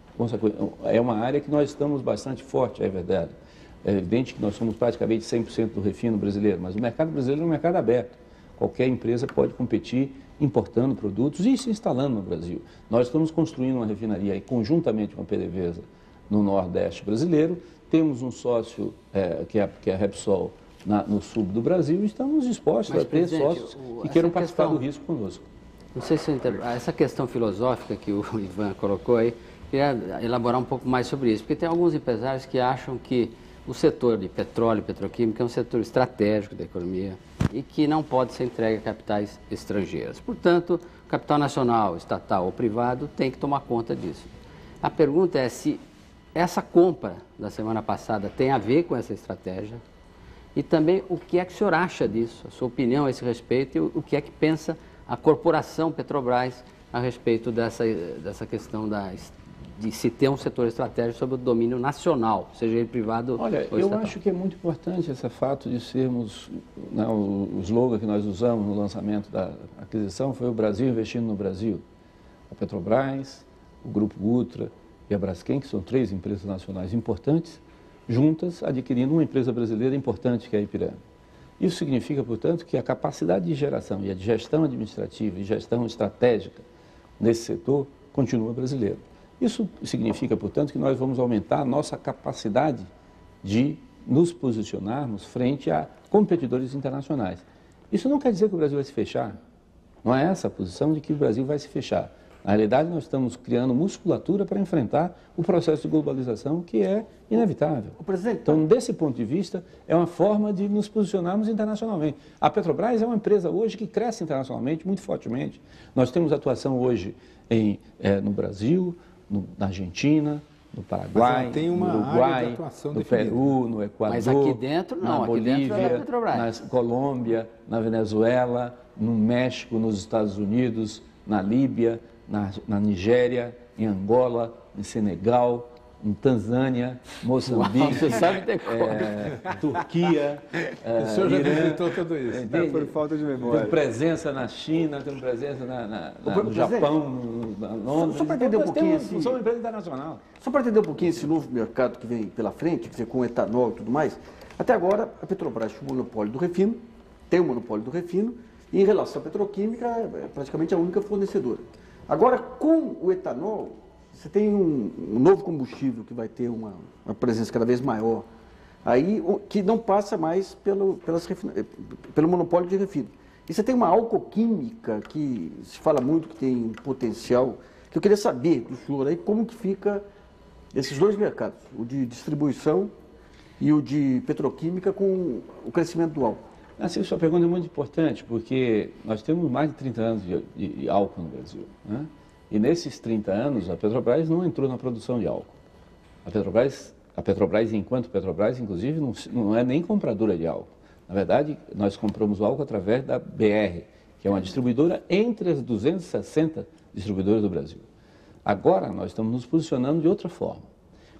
é uma área que nós estamos bastante forte, é verdade. É evidente que nós somos praticamente cem por cento do refino brasileiro, mas o mercado brasileiro é um mercado aberto. Qualquer empresa pode competir importando produtos e se instalando no Brasil. Nós estamos construindo uma refinaria aí, conjuntamente com a PDVSA no Nordeste brasileiro. Temos um sócio, é, que, é, que é a Repsol, Na, no sul do Brasil, e estamos dispostos Mas, a ter sócios o, que queiram participar questão, do risco conosco. Não sei se inter... essa questão filosófica que o Ivan colocou aí, queria elaborar um pouco mais sobre isso, porque tem alguns empresários que acham que o setor de petróleo e petroquímica é um setor estratégico da economia e que não pode ser entregue a capitais estrangeiros. Portanto, o capital nacional, estatal ou privado tem que tomar conta disso. A pergunta é se essa compra da semana passada tem a ver com essa estratégia. E também o que é que o senhor acha disso, a sua opinião a esse respeito e o que é que pensa a corporação Petrobras a respeito dessa, dessa questão da, de se ter um setor estratégico sob o domínio nacional, seja ele privado Olha, ou eu estatal. acho que é muito importante esse fato de sermos, né, o, o slogan que nós usamos no lançamento da aquisição foi o Brasil investindo no Brasil. A Petrobras, o Grupo Ultra e a Braskem, que são três empresas nacionais importantes, juntas adquirindo uma empresa brasileira importante que é a Ipiranga. Isso significa, portanto, que a capacidade de geração e a de gestão administrativa e gestão estratégica nesse setor continua brasileira. Isso significa, portanto, que nós vamos aumentar a nossa capacidade de nos posicionarmos frente a competidores internacionais. Isso não quer dizer que o Brasil vai se fechar. Não é essa a posição de que o Brasil vai se fechar. Na realidade, nós estamos criando musculatura para enfrentar o processo de globalização que é inevitável. O presidente... Então, desse ponto de vista, é uma forma de nos posicionarmos internacionalmente. A Petrobras é uma empresa hoje que cresce internacionalmente muito fortemente. Nós temos atuação hoje em, é, no Brasil, no, na Argentina, no Paraguai, tem uma no Uruguai, área de atuação no definida. Peru, no Equador, Mas aqui dentro, não, na aqui Bolívia, dentro é da Petrobras. na Colômbia, na Venezuela, no México, nos Estados Unidos, na Líbia, Na, na Nigéria, em Angola, em Senegal, em Tanzânia, Moçambique, Uau, você sabe decorar. é, Turquia, é, O senhor já Irã, visitou tudo isso. entende? Por falta de memória. Temos presença na China, temos presença na, na, na, no presidente, Japão, no, na Londres. só para entender um nós pouquinho temos, esse- somos uma empresa internacional. Só para entender um pouquinho esse novo mercado que vem pela frente, quer dizer, com etanol e tudo mais, até agora a Petrobras tinha o monopólio do refino, tem o monopólio do refino, e em relação à petroquímica é praticamente a única fornecedora. Agora, com o etanol, você tem um, um novo combustível que vai ter uma, uma presença cada vez maior, aí, o- que não passa mais pelo, pelas refina- pelo monopólio de refino. E você tem uma alcoquímica que se fala muito que tem um potencial, que eu queria saber do senhor aí como que fica esses dois mercados, o de distribuição e o de petroquímica com o crescimento do álcool. Assim, sua pergunta é muito importante, porque nós temos mais de trinta anos de, de, de álcool no Brasil, né? E nesses trinta anos, a Petrobras não entrou na produção de álcool. A Petrobras, a Petrobras enquanto Petrobras, inclusive, não, não é nem compradora de álcool. Na verdade, nós compramos o álcool através da B R, que é uma distribuidora entre as duzentas e sessenta distribuidoras do Brasil. Agora, nós estamos nos posicionando de outra forma.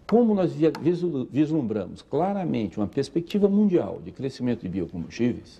Como nós vislumbramos claramente uma perspectiva mundial de crescimento de biocombustíveis,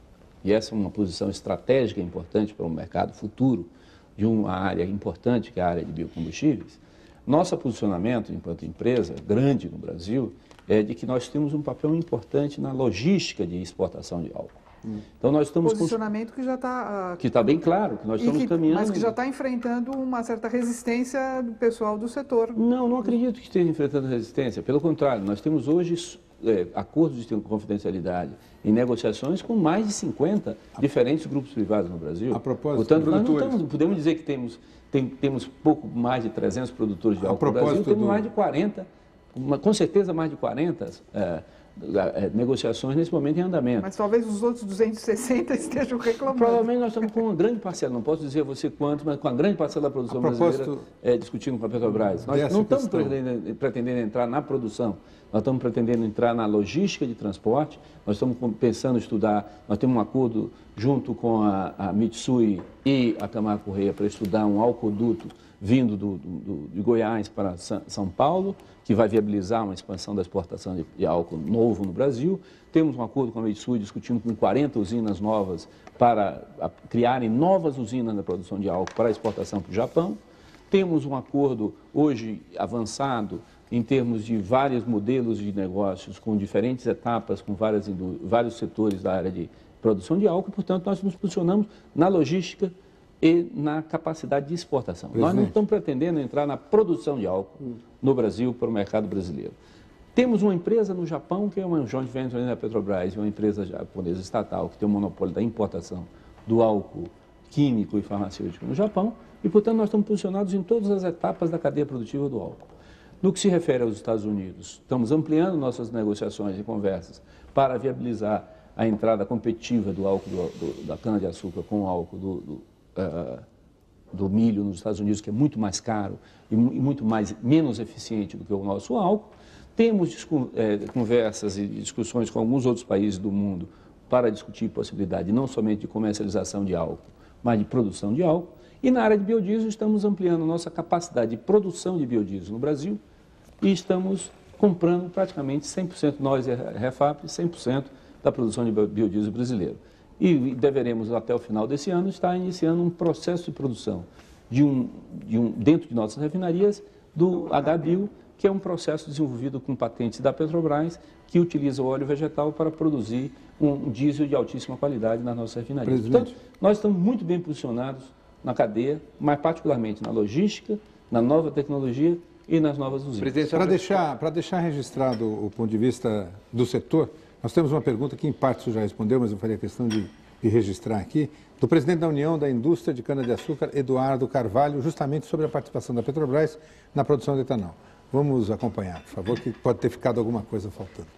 e essa é uma posição estratégica importante para o mercado futuro de uma área importante, que é a área de biocombustíveis, nosso posicionamento enquanto empresa grande no Brasil é de que nós temos um papel importante na logística de exportação de álcool. Hum. Então nós estamos posicionamento que já está uh, que está bem claro que nós estamos que, caminhando, mas que já está enfrentando uma certa resistência do pessoal do setor. Não, não acredito que esteja enfrentando resistência. Pelo contrário, nós temos hoje é, acordos de confidencialidade em negociações com mais de cinquenta a, diferentes grupos privados no Brasil. A propósito, portanto, nós não estamos, podemos dizer que temos tem, temos pouco mais de trezentos produtores de álcool no Brasil, temos do... mais de quarenta, uma, com certeza mais de quarenta. É, negociações nesse momento em andamento. Mas talvez os outros duzentos e sessenta estejam reclamando. Provavelmente nós estamos com uma grande parcela, não posso dizer a você quanto, mas com a grande parcela da produção brasileira é, discutindo com a Petrobras. Nós não estamos pretendendo, pretendendo entrar na produção, nós estamos pretendendo entrar na logística de transporte, nós estamos pensando em estudar, nós temos um acordo junto com a, a Mitsui e a Camargo Correia para estudar um alcoduto vindo do, do, de Goiás para São Paulo, que vai viabilizar uma expansão da exportação de, de álcool novo no Brasil. Temos um acordo com a Mitsui discutindo com quarenta usinas novas para a, criarem novas usinas na produção de álcool para exportação para o Japão. Temos um acordo hoje avançado em termos de vários modelos de negócios com diferentes etapas, com várias vários setores da área de produção de álcool. Portanto, nós nos posicionamos na logística e na capacidade de exportação. Presidente. Nós não estamos pretendendo entrar na produção de álcool no Brasil para o mercado brasileiro. Temos uma empresa no Japão, que é uma joint venture da Petrobras, uma empresa japonesa estatal, que tem o monopólio da importação do álcool químico e farmacêutico no Japão, e, portanto, nós estamos posicionados em todas as etapas da cadeia produtiva do álcool. No que se refere aos Estados Unidos, estamos ampliando nossas negociações e conversas para viabilizar a entrada competitiva do álcool do, do, da cana-de-açúcar com o álcool do, do Uh, do milho nos Estados Unidos, que é muito mais caro e, e muito mais, menos eficiente do que o nosso álcool. Temos discu é, conversas e discussões com alguns outros países do mundo para discutir possibilidade não somente de comercialização de álcool, mas de produção de álcool. E na área de biodiesel estamos ampliando nossa capacidade de produção de biodiesel no Brasil e estamos comprando praticamente cem por cento, nós, Refap, cem por cento da produção de biodiesel brasileiro. E deveremos, até o final desse ano, estar iniciando um processo de produção de um, de um, dentro de nossas refinarias do H Bio, que é um processo desenvolvido com patentes da Petrobras, que utiliza o óleo vegetal para produzir um diesel de altíssima qualidade nas nossas refinarias. Presidente. Portanto, nós estamos muito bem posicionados na cadeia, mas particularmente na logística, na nova tecnologia e nas novas usinas. Para deixar, para deixar registrado o ponto de vista do setor, nós temos uma pergunta que, em parte, o senhor já respondeu, mas eu faria questão de, de registrar aqui, do presidente da União da Indústria de Cana-de-Açúcar, Eduardo Carvalho, justamente sobre a participação da Petrobras na produção de etanol. Vamos acompanhar, por favor, que pode ter ficado alguma coisa faltando.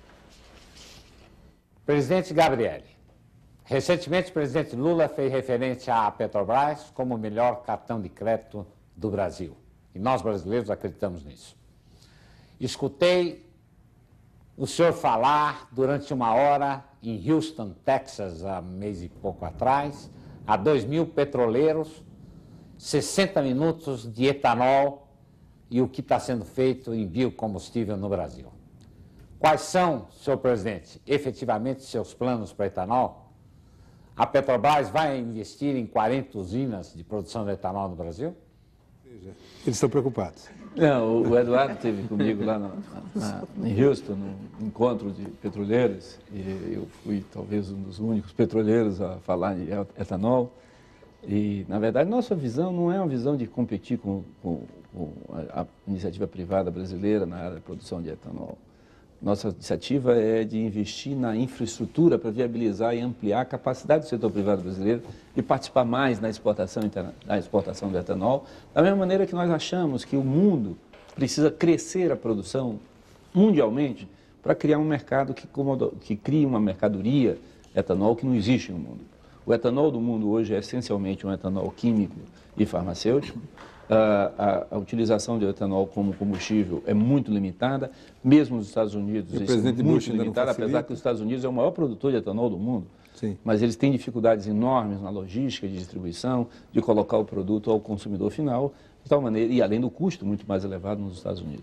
Presidente Gabrielli, recentemente o presidente Lula fez referência à Petrobras como o melhor cartão de crédito do Brasil. E nós, brasileiros, acreditamos nisso. Escutei o senhor falar durante uma hora em Houston, Texas, há um mês e pouco atrás, a dois mil petroleiros, sessenta minutos de etanol e o que está sendo feito em biocombustível no Brasil. Quais são, senhor presidente, efetivamente seus planos para etanol? A Petrobras vai investir em quarenta usinas de produção de etanol no Brasil? Eles estão preocupados. Não, o Eduardo esteve comigo lá na, na, em Houston, no encontro de petroleiros, e eu fui talvez um dos únicos petroleiros a falar de etanol. E, na verdade, nossa visão não é uma visão de competir com, com, com a, a iniciativa privada brasileira na área da produção de etanol. Nossa iniciativa é de investir na infraestrutura para viabilizar e ampliar a capacidade do setor privado brasileiro de participar mais na exportação, na exportação do etanol, da mesma maneira que nós achamos que o mundo precisa crescer a produção mundialmente para criar um mercado que, que crie uma mercadoria etanol que não existe no mundo. O etanol do mundo hoje é essencialmente um etanol químico e farmacêutico. A, a, a utilização de etanol como combustível é muito limitada, mesmo nos Estados Unidos isso é muito limitado, apesar que os Estados Unidos é o maior produtor de etanol do mundo. Sim. Mas eles têm dificuldades enormes na logística de distribuição, de colocar o produto ao consumidor final, de tal maneira, e além do custo muito mais elevado nos Estados Unidos.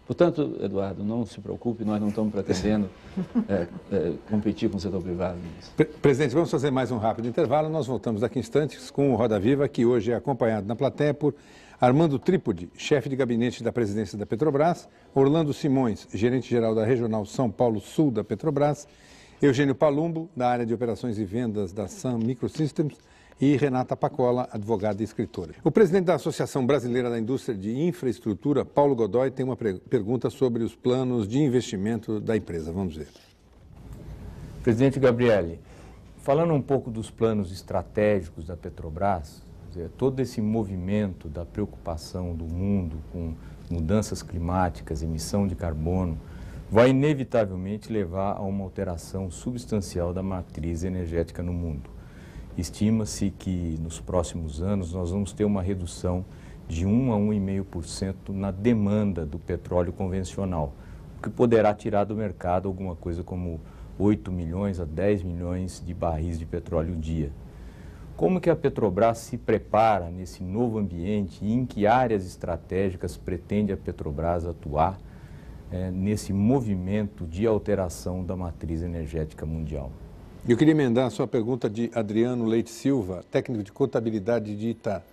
Portanto, Eduardo, não se preocupe, nós não estamos pretendendo é, é, competir com o setor privado nisso. Presidente, vamos fazer mais um rápido intervalo. Nós voltamos daqui a instantes com o Roda Viva, que hoje é acompanhado na plateia por Armando Trípode, chefe de gabinete da presidência da Petrobras, Orlando Simões, gerente-geral da Regional São Paulo Sul da Petrobras, Eugênio Palumbo, da área de operações e vendas da Sun Microsystems, e Renata Pacola, advogada e escritora. O presidente da Associação Brasileira da Indústria de Infraestrutura, Paulo Godoy, tem uma pergunta sobre os planos de investimento da empresa. Vamos ver. Presidente Gabrielli, falando um pouco dos planos estratégicos da Petrobras, quer dizer, todo esse movimento da preocupação do mundo com mudanças climáticas, emissão de carbono, vai inevitavelmente levar a uma alteração substancial da matriz energética no mundo. Estima-se que nos próximos anos nós vamos ter uma redução de um a um vírgula cinco por cento na demanda do petróleo convencional, o que poderá tirar do mercado alguma coisa como oito milhões a dez milhões de barris de petróleo dia. Como que a Petrobras se prepara nesse novo ambiente e em que áreas estratégicas pretende a Petrobras atuar é, nesse movimento de alteração da matriz energética mundial? Eu queria emendar a sua pergunta de Adriano Leite Silva, técnico de contabilidade de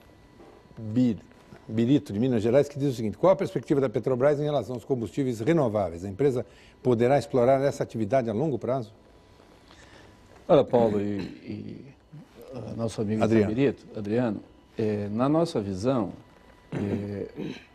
Itabirito, de Minas Gerais, que diz o seguinte: qual a perspectiva da Petrobras em relação aos combustíveis renováveis? A empresa poderá explorar essa atividade a longo prazo? Olha, Paulo e, e uh, nosso amigo Adriano, Itabirito, Adriano, é, na nossa visão, é,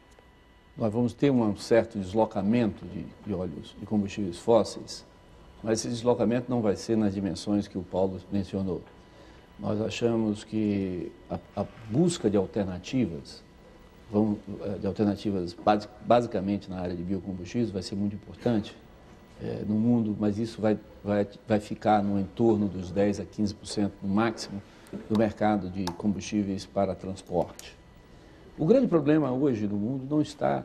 nós vamos ter um certo deslocamento de, de óleos e combustíveis fósseis, mas esse deslocamento não vai ser nas dimensões que o Paulo mencionou. Nós achamos que a, a busca de alternativas, vão, de alternativas basic, basicamente na área de biocombustíveis, vai ser muito importante é, no mundo, mas isso vai, vai, vai ficar no entorno dos dez a quinze por cento no máximo do mercado de combustíveis para transporte. O grande problema hoje no mundo não está,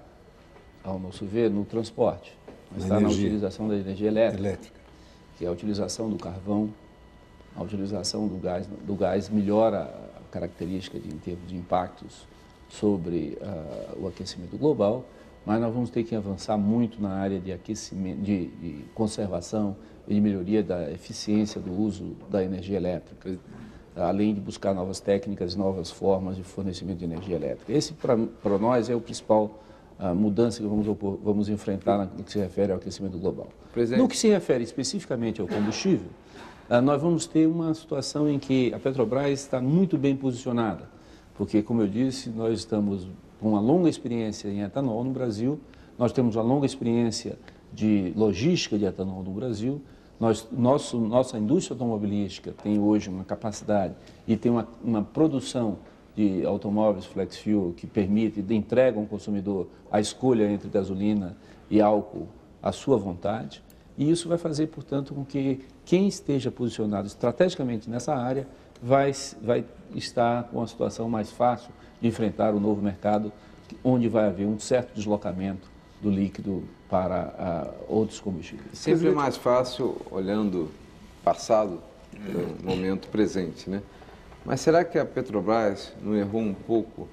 ao nosso ver, no transporte, mas está na utilização da energia elétrica. elétrica. que é a utilização do carvão, a utilização do gás, do gás melhora a característica de, em termos de impactos sobre uh, o aquecimento global, mas nós vamos ter que avançar muito na área de aquecimento, de, de conservação e de melhoria da eficiência do uso da energia elétrica, além de buscar novas técnicas, novas formas de fornecimento de energia elétrica. Esse, para nós, é o principal a mudança que vamos, opor, vamos enfrentar no que se refere ao aquecimento global. Presidente. No que se refere especificamente ao combustível, nós vamos ter uma situação em que a Petrobras está muito bem posicionada, porque, como eu disse, nós estamos com uma longa experiência em etanol no Brasil, nós temos uma longa experiência de logística de etanol no Brasil, nós, nosso, nossa indústria automobilística tem hoje uma capacidade e tem uma, uma produção de automóveis flex fuel que permite, entrega ao consumidor a escolha entre gasolina e álcool à sua vontade. E isso vai fazer, portanto, com que quem esteja posicionado estrategicamente nessa área vai, vai estar com uma situação mais fácil de enfrentar o novo mercado, onde vai haver um certo deslocamento do líquido para uh, outros combustíveis. Sempre é mais fácil olhando passado do momento presente, né? Mas será que a Petrobras não errou um pouco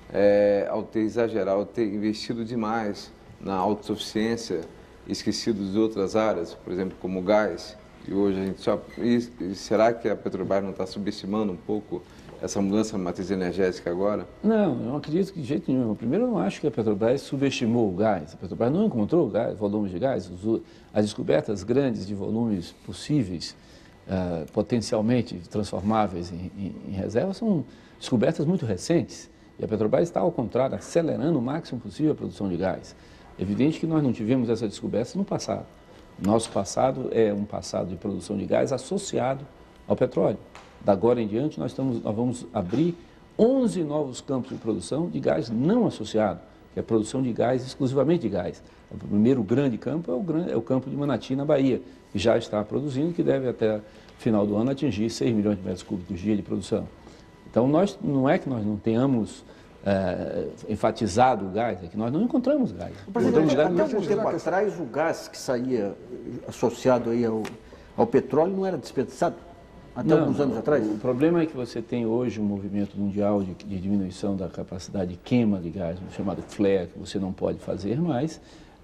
é, ao ter exagerado, ao ter investido demais na autossuficiência, esquecido de outras áreas, por exemplo, como o gás? E hoje a gente só... E, e será que a Petrobras não está subestimando um pouco essa mudança na matriz energética agora? Não, eu não acredito que de jeito nenhum. Primeiro, eu não acho que a Petrobras subestimou o gás. A Petrobras não encontrou gás, volumes de gás. As descobertas grandes de volumes possíveis, Uh, potencialmente transformáveis em, em, em reservas, são descobertas muito recentes. E a Petrobras está, ao contrário, acelerando o máximo possível a produção de gás. É evidente que nós não tivemos essa descoberta no passado. Nosso passado é um passado de produção de gás associado ao petróleo. Da agora em diante, nós, estamos, nós vamos abrir onze novos campos de produção de gás não associado, que é a produção de gás, exclusivamente de gás. O primeiro grande campo é o, grande, é o campo de Manati, na Bahia, que já está produzindo, que deve até final do ano atingir seis milhões de metros cúbicos dia de produção. Então, nós, não é que nós não tenhamos é, enfatizado o gás, é que nós não encontramos gás. Encontramos gás até algum tempo atrás, o gás que saía associado aí ao, ao petróleo não era desperdiçado? Até não, alguns anos atrás? O problema é que você tem hoje um movimento mundial de, de diminuição da capacidade de queima de gás, chamado flare, que você não pode fazer mais.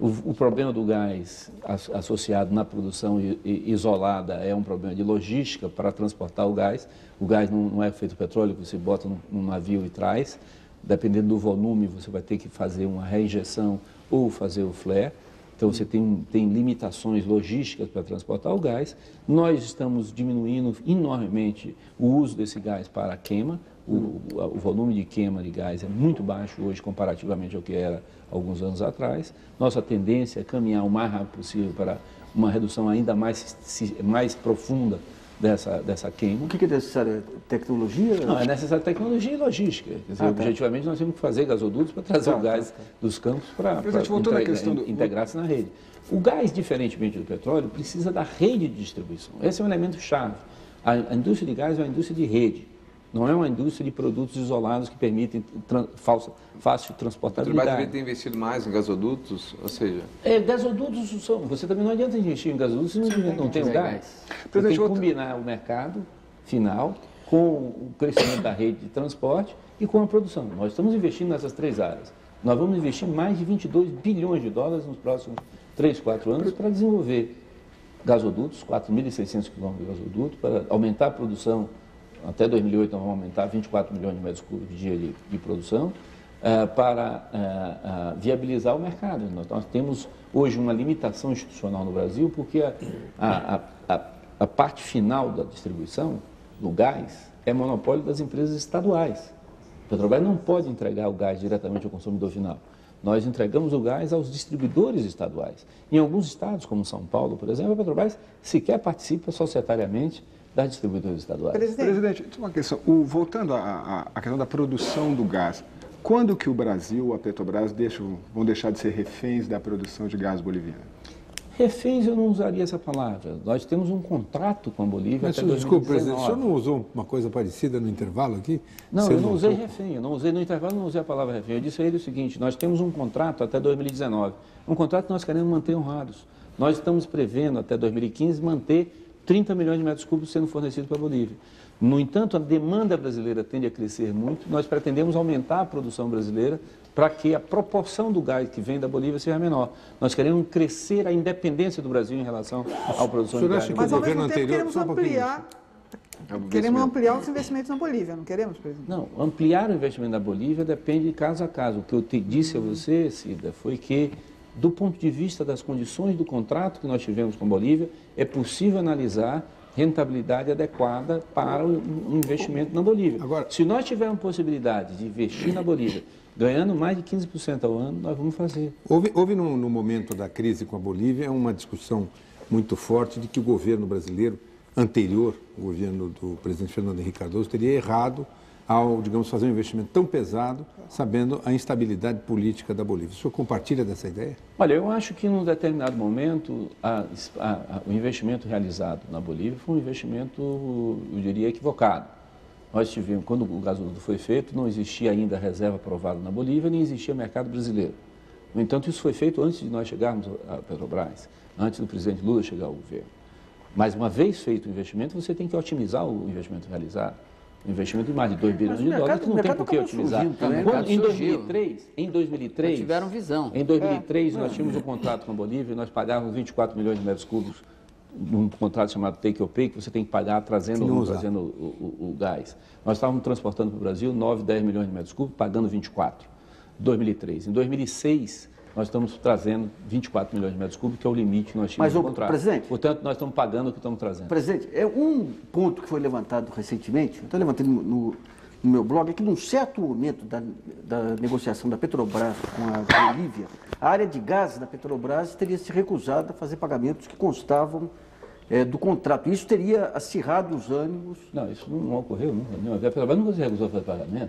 O, o problema do gás associado na produção isolada é um problema de logística para transportar o gás. O gás não, não é feito petróleo que você bota num, num navio e traz. Dependendo do volume, você vai ter que fazer uma reinjeção ou fazer o flare. Então, você tem, tem limitações logísticas para transportar o gás. Nós estamos diminuindo enormemente o uso desse gás para a queima. O, o volume de queima de gás é muito baixo hoje, comparativamente ao que era alguns anos atrás. Nossa tendência é caminhar o mais rápido possível para uma redução ainda mais, mais profunda dessa, dessa queima. O que é necessário? Tecnologia? Não, é necessário tecnologia e logística. Quer dizer, ah, tá. Objetivamente, nós temos que fazer gasodutos para trazer tá, o gás tá, tá. dos campos para do... integrar-se na rede. O gás, diferentemente do petróleo, precisa da rede de distribuição. Esse é um elemento chave. A, a indústria de gás é uma indústria de rede. Não é uma indústria de produtos isolados que permitem falsa, fácil transportabilidade. Mas devia ter investido mais em gasodutos, ou seja... É, gasodutos são... Você também não adianta investir em gasodutos se não, não, não tem o gás. Você tem que combinar o mercado final com o crescimento da rede de transporte e com a produção. Nós estamos investindo nessas três áreas. Nós vamos investir mais de vinte e dois bilhões de dólares nos próximos três, quatro anos para desenvolver gasodutos, quatro mil e seiscentos quilômetros de gasoduto, para aumentar a produção. Até dois mil e oito nós vamos aumentar vinte e quatro milhões de metros cúbicos de dia de, de produção uh, para uh, uh, viabilizar o mercado. Nós, nós temos hoje uma limitação institucional no Brasil porque a, a, a, a parte final da distribuição do gás é monopólio das empresas estaduais. A Petrobras não pode entregar o gás diretamente ao consumidor final. Nós entregamos o gás aos distribuidores estaduais. Em alguns estados, como São Paulo, por exemplo, a Petrobras sequer participa societariamente das distribuidoras estaduais. Presidente, Presidente uma questão. O, voltando à questão da produção do gás, quando que o Brasil, a Petrobras, deixam, vão deixar de ser reféns da produção de gás boliviano? Reféns eu não usaria essa palavra. Nós temos um contrato com a Bolívia. Mas, até desculpe, presidente, o senhor não usou uma coisa parecida no intervalo aqui? Não, Você eu não montou... usei refém. Eu não usei no intervalo, não usei a palavra refém. Eu disse a ele o seguinte: nós temos um contrato até dois mil e dezenove. Um contrato que nós queremos manter honrados. Nós estamos prevendo até dois mil e quinze manter trinta milhões de metros cúbicos sendo fornecidos para a Bolívia. No entanto, a demanda brasileira tende a crescer muito. Nós pretendemos aumentar a produção brasileira para que a proporção do gás que vem da Bolívia seja menor. Nós queremos crescer a independência do Brasil em relação à produção de gás. Mas, ao mesmo tempo, queremos ampliar, queremos ampliar os investimentos na Bolívia, não queremos, presidente? Não, ampliar o investimento na Bolívia depende de caso a caso. O que eu te disse a você, Cida, foi que, do ponto de vista das condições do contrato que nós tivemos com a Bolívia, é possível analisar rentabilidade adequada para o investimento na Bolívia. Agora, se nós tivermos possibilidade de investir na Bolívia, ganhando mais de quinze por cento ao ano, nós vamos fazer. Houve, houve no, no momento da crise com a Bolívia, uma discussão muito forte de que o governo brasileiro anterior, o governo do presidente Fernando Henrique Cardoso, teria errado ao, digamos, fazer um investimento tão pesado, sabendo a instabilidade política da Bolívia. O senhor compartilha dessa ideia? Olha, eu acho que num determinado momento a, a, a, o investimento realizado na Bolívia foi um investimento, eu diria, equivocado. Nós tivemos, quando o gasoduto foi feito, não existia ainda reserva aprovada na Bolívia, nem existia mercado brasileiro. No entanto, isso foi feito antes de nós chegarmos à Petrobras, antes do presidente Lula chegar ao governo. Mas uma vez feito o investimento, você tem que otimizar o investimento realizado. Um investimento de mais de dois bilhões de dólares, que não tem por que otimizar. Quando, em dois mil e três, em dois mil e três, tiveram visão. Em dois mil e três, é. nós tínhamos um contrato com a Bolívia e nós pagávamos vinte e quatro milhões de metros cúbicos num contrato chamado Take or Pay, que você tem que pagar trazendo, trazendo o, o, o gás. Nós estávamos transportando para o Brasil nove, dez milhões de metros cúbicos, pagando vinte e quatro. Em dois mil e três. Em dois mil e seis, nós estamos trazendo vinte e quatro milhões de metros cúbicos, que é o limite que nós tínhamos no contrato. Presidente, portanto, nós estamos pagando o que estamos trazendo. Presidente, é um ponto que foi levantado recentemente, eu estou levantando no, no, no meu blog, é que num certo momento da, da negociação da Petrobras com a Bolívia, a área de gás da Petrobras teria se recusado a fazer pagamentos que constavam é, do contrato. Isso teria acirrado os ânimos. Não, isso não, não ocorreu nunca. Não. A Petrobras nunca se recusou a fazer pagamento.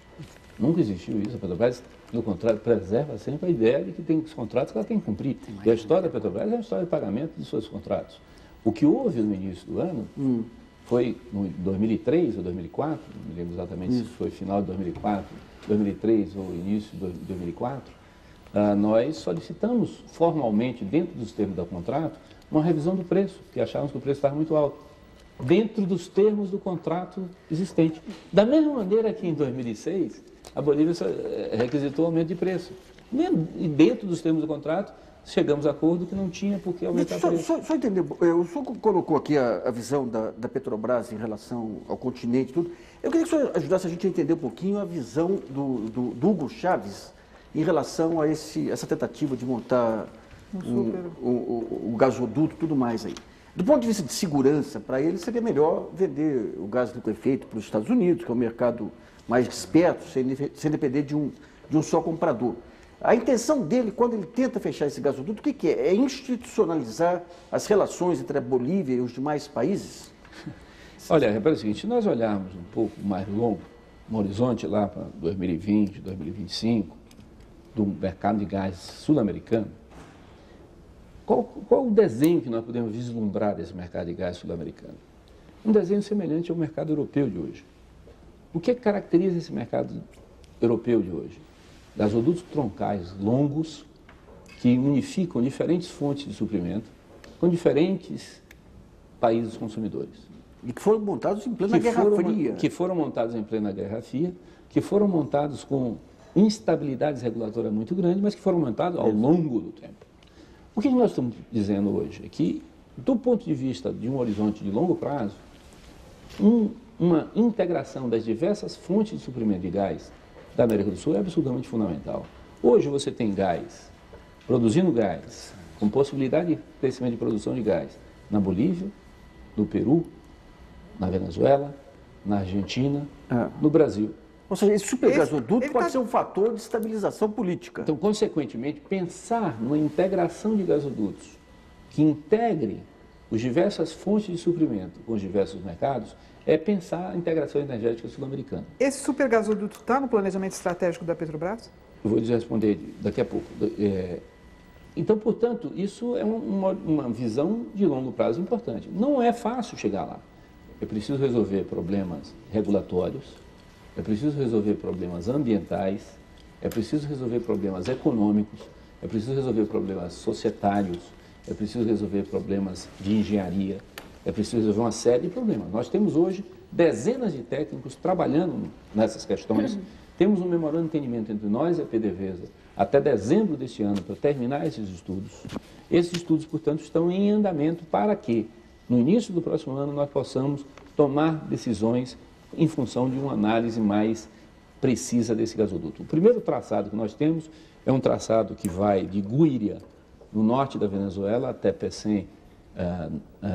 Nunca existiu isso. A Petrobras, no contrato, preserva sempre a ideia de que tem os contratos que ela tem que cumprir. E a história da Petrobras é a história de pagamento de seus contratos. O que houve no início do ano hum. foi, em dois mil e três ou dois mil e quatro, não me lembro exatamente hum. se foi final de dois mil e quatro, dois mil e três ou início de dois mil e quatro, uh, nós solicitamos formalmente, dentro dos termos do contrato, uma revisão do preço, porque achávamos que o preço estava muito alto, dentro dos termos do contrato existente. Da mesma maneira que em dois mil e seis, a Bolívia requisitou aumento de preço. E dentro dos termos do contrato, chegamos a acordo que não tinha por que aumentar o só, preço. só, só entender, o senhor colocou aqui a, a visão da, da Petrobras em relação ao continente e tudo. Eu queria que o senhor ajudasse a gente a entender um pouquinho a visão do, do, do Hugo Chávez em relação a esse, essa tentativa de montar um, o, o, o gasoduto e tudo mais aí. Do ponto de vista de segurança, para ele seria melhor vender o gás liquefeito para os Estados Unidos, que é um mercado mais esperto, sem, sem depender de um, de um só comprador. A intenção dele, quando ele tenta fechar esse gasoduto, o que, que é? É institucionalizar as relações entre a Bolívia e os demais países? Olha, repara o seguinte, se nós olharmos um pouco mais longo, um horizonte lá para dois mil e vinte, dois mil e vinte e cinco, do mercado de gás sul-americano, qual, qual o desenho que nós podemos vislumbrar desse mercado de gás sul-americano? Um desenho semelhante ao mercado europeu de hoje. O que caracteriza esse mercado europeu de hoje? Gasodutos troncais longos que unificam diferentes fontes de suprimento com diferentes países consumidores. E que foram montados em plena que Guerra foram, Fria. Que foram montados em plena Guerra Fria, que foram montados com instabilidades regulatórias muito grandes, mas que foram montados ao longo do tempo. O que nós estamos dizendo hoje é que, do ponto de vista de um horizonte de longo prazo, um, uma integração das diversas fontes de suprimento de gás da América do Sul é absolutamente fundamental. Hoje você tem gás, produzindo gás, com possibilidade de crescimento de produção de gás na Bolívia, no Peru, na Venezuela, na Argentina, Ah. no Brasil. Ou seja, esse supergasoduto Esse- pode ele tá- ser um fator de estabilização política. Então, consequentemente, pensar numa integração de gasodutos que integre as diversas fontes de suprimento com os diversos mercados é pensar a integração energética sul-americana. Esse supergasoduto está no planejamento estratégico da Petrobras? Eu vou lhes responder daqui a pouco. É, então, portanto, isso é uma, uma visão de longo prazo importante. Não é fácil chegar lá. É preciso resolver problemas regulatórios, é preciso resolver problemas ambientais, é preciso resolver problemas econômicos, é preciso resolver problemas societários, é preciso resolver problemas de engenharia, é preciso resolver uma série de problemas. Nós temos hoje dezenas de técnicos trabalhando nessas questões. Temos um memorando de entendimento entre nós e a PDVSA até dezembro deste ano para terminar esses estudos. Esses estudos, portanto, estão em andamento para que, no início do próximo ano, nós possamos tomar decisões em função de uma análise mais precisa desse gasoduto. O primeiro traçado que nós temos é um traçado que vai de Guíria, no norte da Venezuela, até Pecém, uh,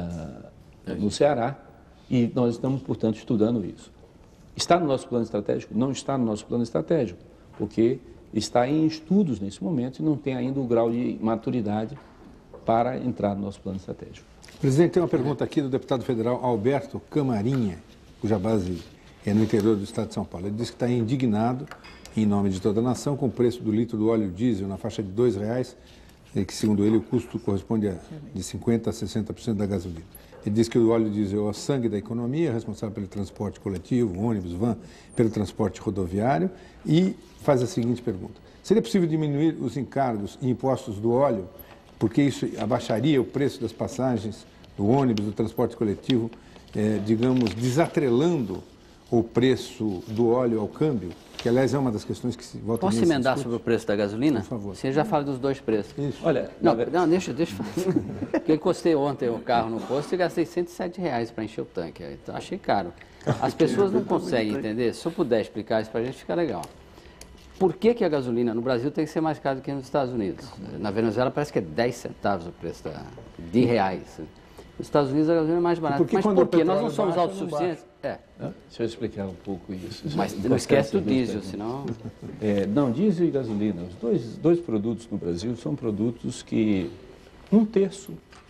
uh, no Ceará, e nós estamos, portanto, estudando isso. Está no nosso plano estratégico? Não está no nosso plano estratégico, porque está em estudos nesse momento e não tem ainda o grau de maturidade para entrar no nosso plano estratégico. Presidente, tem uma pergunta aqui do deputado federal Alberto Camarinha, cuja base é no interior do estado de São Paulo. Ele diz que está indignado, em nome de toda a nação, com o preço do litro do óleo diesel na faixa de dois reais, que, segundo ele, o custo corresponde a de cinquenta por cento a sessenta por cento da gasolina. Ele diz que o óleo diesel é o sangue da economia, responsável pelo transporte coletivo, ônibus, van, pelo transporte rodoviário, e faz a seguinte pergunta: seria possível diminuir os encargos e impostos do óleo, porque isso abaixaria o preço das passagens do ônibus, do transporte coletivo, eh, digamos, desatrelando o preço do óleo ao câmbio, que, aliás, é uma das questões que se volta Posso emendar sobre o preço da gasolina? Por favor. Você já fala dos dois preços. Isso. Olha, Não, não, deixa, deixa eu falar. Porque eu encostei ontem o carro no posto e gastei cento e sete reais para encher o tanque. Então, achei caro. As pessoas não conseguem entender. Se eu puder explicar isso para a gente, fica legal. Por que, que a gasolina no Brasil tem que ser mais cara do que nos Estados Unidos? Na Venezuela parece que é dez centavos o preço da, de reais. Nos Estados Unidos a gasolina é mais barata. por que Mas quando por o quê? Nós petróleo não somos baixa, autossuficientes? É. Deixa eu explicar um pouco isso. Mas Importante não esquece do essas duas diesel, perguntas. senão... É, não, diesel e gasolina. Os dois, dois produtos no Brasil são produtos que um terço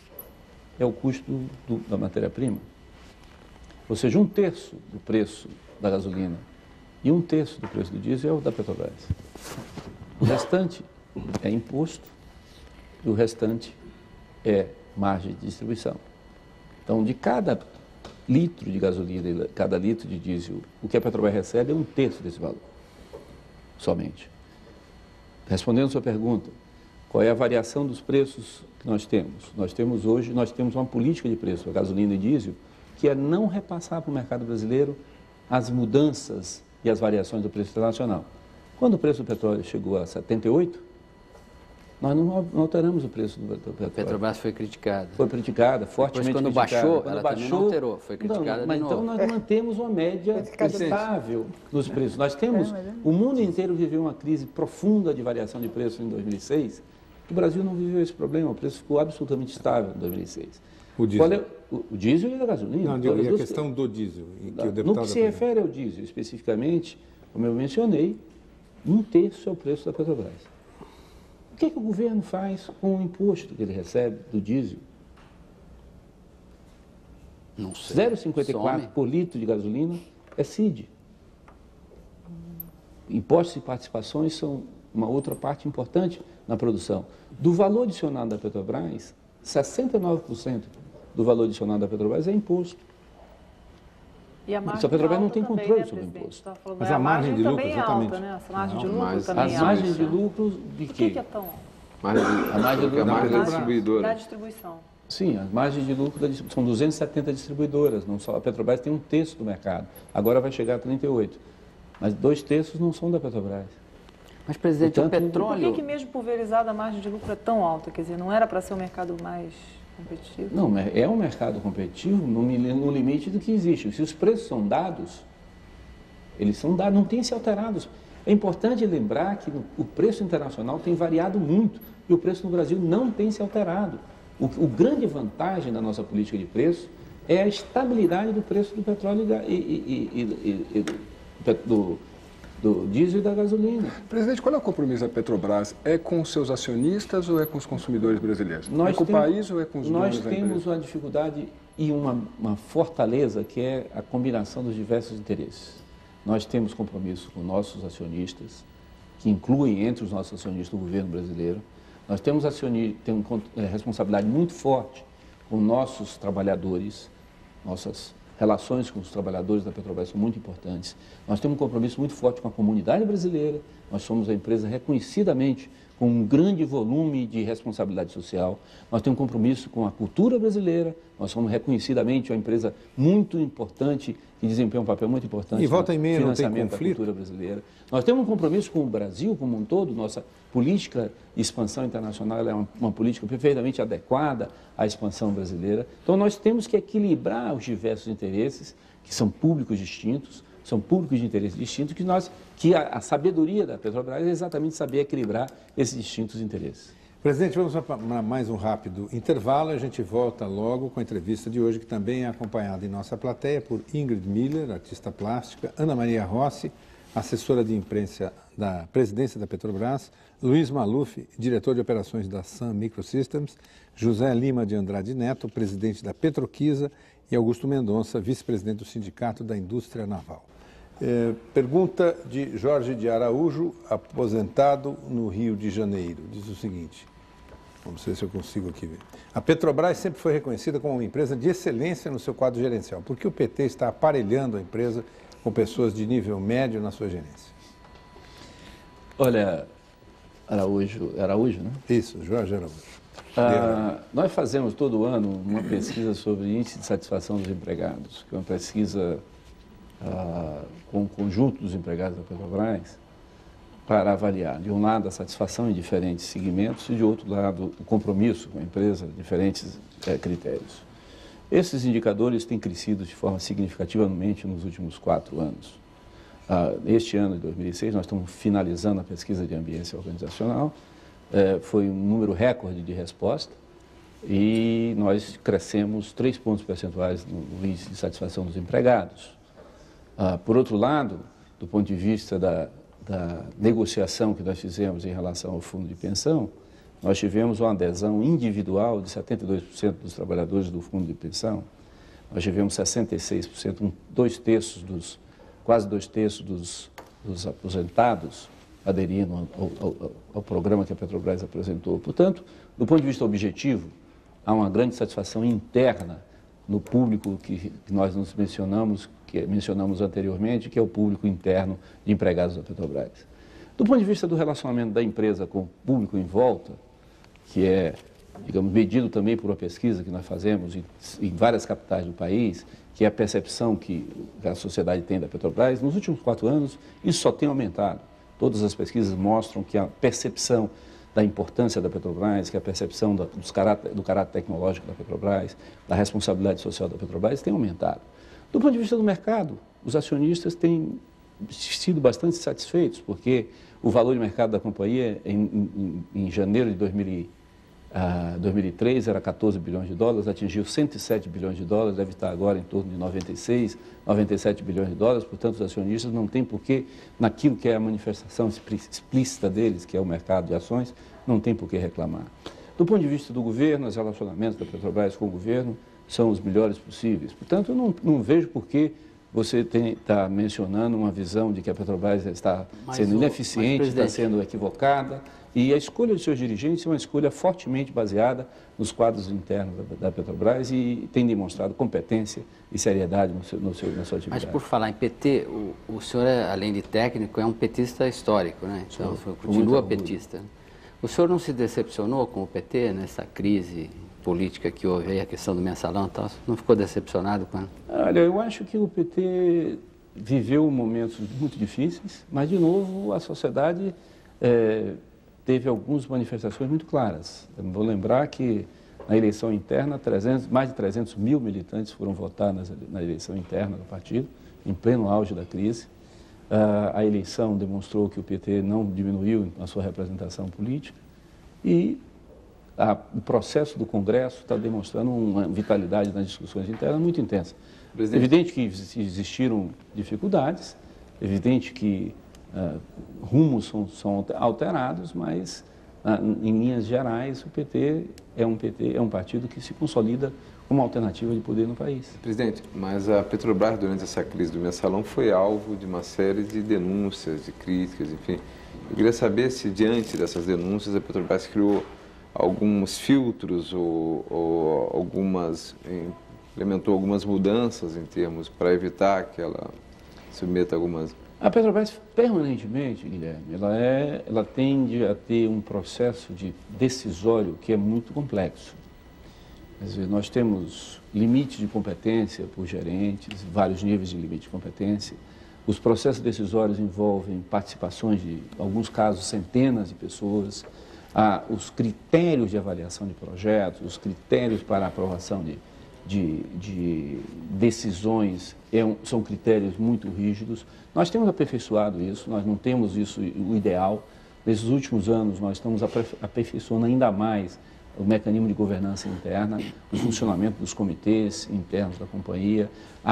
é o custo do, da matéria-prima. Ou seja, um terço do preço da gasolina e um terço do preço do diesel é o da Petrobras. O restante é imposto e o restante é margem de distribuição. Então, de cada litro de gasolina e cada litro de diesel, o que a Petrobras recebe é um terço desse valor, somente. Respondendo a sua pergunta, qual é a variação dos preços que nós temos? Nós temos hoje, nós temos uma política de preço, a gasolina e diesel, que é não repassar para o mercado brasileiro as mudanças e as variações do preço internacional. Quando o preço do petróleo chegou a setenta e oito, Nós não, não alteramos o preço do, do petróleo. A Petrobras foi criticada. Foi criticada, fortemente Depois, quando criticada. baixou, quando ela baixou, também não alterou, foi criticada não, mas de então novo. nós mantemos uma média estável nos preços. Nós temos, o mundo inteiro viveu uma crise profunda de variação de preço em dois mil e seis, o Brasil não viveu esse problema, o preço ficou absolutamente estável em dois mil e seis. O diesel. Qual é, o, o diesel e a gasolina. Não, e a dos, questão do diesel. Que o deputado no que se refere ao diesel, especificamente, como eu mencionei, um terço é o preço da Petrobras. O que, é que o governo faz com o imposto que ele recebe do diesel? Não sei. zero vírgula cinquenta e quatro por litro de gasolina é C I D. Impostos e participações são uma outra parte importante na produção. Do valor adicionado da Petrobras, sessenta e nove por cento do valor adicionado da Petrobras é imposto. E a Mas a Petrobras não tem também, controle né, sobre o presidente? imposto. Tá falando, Mas é, a margem de lucro, também é exatamente. alta, né? Essa margem de Não, lucro mas também As é margens alta. de lucro de Por que, quê? que é tão alta? Margem de, A margem de a margem da lucro- distribuidora. Da distribuição. Sim, as margens de lucro da distri- são duzentas e setenta distribuidoras, não só, a Petrobras tem um terço do mercado, agora vai chegar a trinta e oito, mas dois terços não são da Petrobras. Mas, presidente, Portanto, o Por petróleo... que, que mesmo pulverizada a margem de lucro é tão alta? Quer dizer, não era para ser um mercado mais competitivo? Não, é um mercado competitivo no, mi- no limite do que existe. Se os preços são dados, eles são dados, não têm se alterados. É importante lembrar que no- o preço internacional tem variado muito e o preço no Brasil não tem se alterado. O, o grande vantagem da nossa política de preço é a estabilidade do preço do petróleo e, da- e- e- e- e- e- do, do diesel e da gasolina. Presidente, qual é o compromisso da Petrobras? É com os seus acionistas ou é com os consumidores brasileiros? é com o temos- país ou é com os Nós donos da temos empresa? uma dificuldade e uma, uma fortaleza que é a combinação dos diversos interesses. Nós temos compromisso com nossos acionistas, que incluem entre os nossos acionistas o governo brasileiro. Nós temos, acioni temos é, responsabilidade muito forte com nossos trabalhadores, nossas relações com os trabalhadores da Petrobras são muito importantes. Nós temos um compromisso muito forte com a comunidade brasileira, nós somos a empresa reconhecidamente com um grande volume de responsabilidade social, nós temos um compromisso com a cultura brasileira, nós somos reconhecidamente uma empresa muito importante, que desempenha um papel muito importante E volta no e meia não tem financiamento da conflito? cultura brasileira. Nós temos um compromisso com o Brasil como um todo, nossa política de expansão internacional ela é uma, uma política perfeitamente adequada à expansão brasileira. Então nós temos que equilibrar os diversos interesses, que são públicos distintos, são públicos de interesse distintos, que, nós, que a, a sabedoria da Petrobras é exatamente saber equilibrar esses distintos interesses. Presidente, vamos para mais um rápido intervalo e a gente volta logo com a entrevista de hoje, que também é acompanhada em nossa plateia por Ingrid Miller, artista plástica, Ana Maria Rossi, assessora de imprensa da presidência da Petrobras, Luiz Maluf, diretor de operações da Sun Microsystems, José Lima de Andrade Neto, presidente da Petroquisa, e Augusto Mendonça, vice-presidente do Sindicato da Indústria Naval. É, pergunta de Jorge de Araújo, aposentado no Rio de Janeiro. Diz o seguinte, vamos ver se eu consigo aqui ver. A Petrobras sempre foi reconhecida como uma empresa de excelência no seu quadro gerencial. Por que o P T está aparelhando a empresa com pessoas de nível médio na sua gerência? Olha, Araújo, Araújo, né? Isso, Jorge Araújo. Ah, nós fazemos todo ano uma pesquisa sobre índice de satisfação dos empregados, que é uma pesquisa ah, com o conjunto dos empregados da Petrobras, para avaliar, de um lado, a satisfação em diferentes segmentos e, de outro lado, o compromisso com a empresa, diferentes eh, critérios. Esses indicadores têm crescido de forma significativamente nos últimos quatro anos. Ah, este ano de dois mil e seis, nós estamos finalizando a pesquisa de ambiência organizacional, eh, foi um número recorde de resposta e nós crescemos três pontos percentuais no, no índice de satisfação dos empregados. Ah, por outro lado, do ponto de vista da da negociação que nós fizemos em relação ao fundo de pensão, nós tivemos uma adesão individual de setenta e dois por cento dos trabalhadores do fundo de pensão, nós tivemos sessenta e seis por cento, um, dois terços dos, quase dois terços dos, dos aposentados aderindo ao, ao, ao programa que a Petrobras apresentou. Portanto, do ponto de vista objetivo, há uma grande satisfação interna no público que, que nós nos mencionamos, que mencionamos anteriormente, que é o público interno de empregados da Petrobras. Do ponto de vista do relacionamento da empresa com o público em volta, que é, digamos, medido também por uma pesquisa que nós fazemos em, em várias capitais do país, que é a percepção que a sociedade tem da Petrobras, nos últimos quatro anos, isso só tem aumentado. Todas as pesquisas mostram que a percepção da importância da Petrobras, que é a percepção da, dos caráter, do caráter tecnológico da Petrobras, da responsabilidade social da Petrobras, tem aumentado. Do ponto de vista do mercado, os acionistas têm sido bastante satisfeitos, porque o valor de mercado da companhia em, em, em janeiro de dois mil e três era quatorze bilhões de dólares, atingiu cento e sete bilhões de dólares, deve estar agora em torno de noventa e seis, noventa e sete bilhões de dólares, portanto os acionistas não têm porquê, naquilo que é a manifestação explícita deles, que é o mercado de ações, não tem por que reclamar. Do ponto de vista do governo, os relacionamentos da Petrobras com o governo são os melhores possíveis, portanto eu não, não vejo por que você está mencionando uma visão de que a Petrobras está mas sendo o, ineficiente, está sendo equivocada, e a escolha de seus dirigentes é uma escolha fortemente baseada nos quadros internos da, da Petrobras e tem demonstrado competência e seriedade no seu, no seu, na sua atividade. Mas por falar em P T, o, o senhor, é, além de técnico, é um petista histórico, né? Então, o senhor continua petista. O senhor não se decepcionou com o P T nessa crise política que houve aí, a questão do mensalão e tal? Não ficou decepcionado com ela? Olha, eu acho que o P T viveu momentos muito difíceis, mas, de novo, a sociedade é, teve algumas manifestações muito claras. Eu vou lembrar que, na eleição interna, trezentos, mais de trezentos mil militantes foram votar nas, na eleição interna do partido, em pleno auge da crise. Uh, a eleição demonstrou que o P T não diminuiu a sua representação política e a, o processo do Congresso está demonstrando uma vitalidade nas discussões internas muito intensa. Presidente. Evidente que existiram dificuldades, evidente que uh, rumos são, são alterados, mas uh, em linhas gerais o P T é um P T é um partido que se consolida como alternativa de poder no país. Presidente, mas a Petrobras, durante essa crise do mensalão, foi alvo de uma série de denúncias, de críticas, enfim. Eu queria saber se, diante dessas denúncias, a Petrobras criou alguns filtros ou, ou algumas, implementou algumas mudanças em termos para evitar que ela submeta algumas... A Petrobras, permanentemente, Guilherme, ela, é, ela tende a ter um processo de decisório que é muito complexo. Quer dizer, nós temos limite de competência por gerentes, vários níveis de limite de competência. Os processos decisórios envolvem participações de, em alguns casos, centenas de pessoas. Ah, os critérios de avaliação de projetos, os critérios para aprovação de, de, de decisões é um, são critérios muito rígidos. Nós temos aperfeiçoado isso, nós não temos isso o ideal. Nesses últimos anos, nós estamos aperfeiçoando ainda mais o mecanismo de governança interna, o funcionamento dos comitês internos da companhia,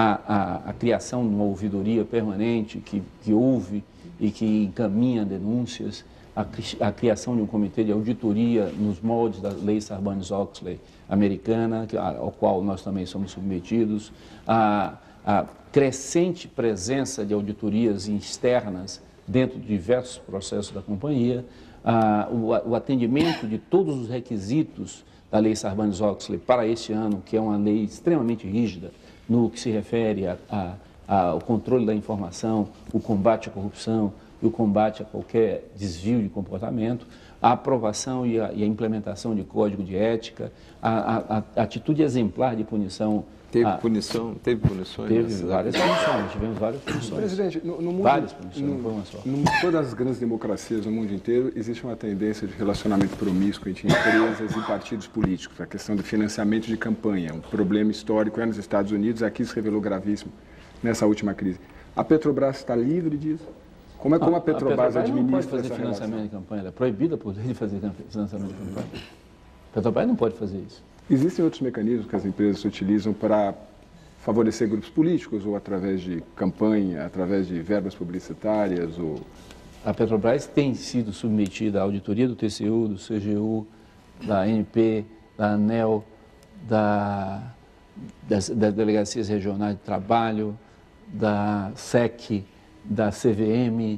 a, a, a criação de uma ouvidoria permanente que, que ouve e que encaminha denúncias, a, a criação de um comitê de auditoria nos moldes da lei Sarbanes-Oxley americana, que, a, ao qual nós também somos submetidos, a, a crescente presença de auditorias externas dentro de diversos processos da companhia, Ah, o, o atendimento de todos os requisitos da lei Sarbanes-Oxley para este ano, que é uma lei extremamente rígida no que se refere a, a, a, ao controle da informação, o combate à corrupção e o combate a qualquer desvio de comportamento, a aprovação e a, e a implementação de código de ética, a, a, a atitude exemplar de punição. Teve ah, punição? Teve punições? Teve várias punições, tivemos várias punições. Presidente, no, no mundo, várias punições, no, não foi uma só. Em todas as grandes democracias no mundo inteiro, existe uma tendência de relacionamento promíscuo entre empresas e partidos políticos. A questão do financiamento de campanha, um problema histórico é nos Estados Unidos, aqui se revelou gravíssimo nessa última crise. A Petrobras está livre disso? Como é como a Petrobras, a Petrobras administra não pode fazer financiamento relação? de campanha, ela é proibida por lei de fazer financiamento de campanha. A Petrobras não pode fazer isso. Existem outros mecanismos que as empresas utilizam para favorecer grupos políticos, ou através de campanha, através de verbas publicitárias? Ou... A Petrobras tem sido submetida à auditoria do T C U, do C G U, da A N P, da ANEEL, da, das, das Delegacias Regionais de Trabalho, da S E C, da C V M,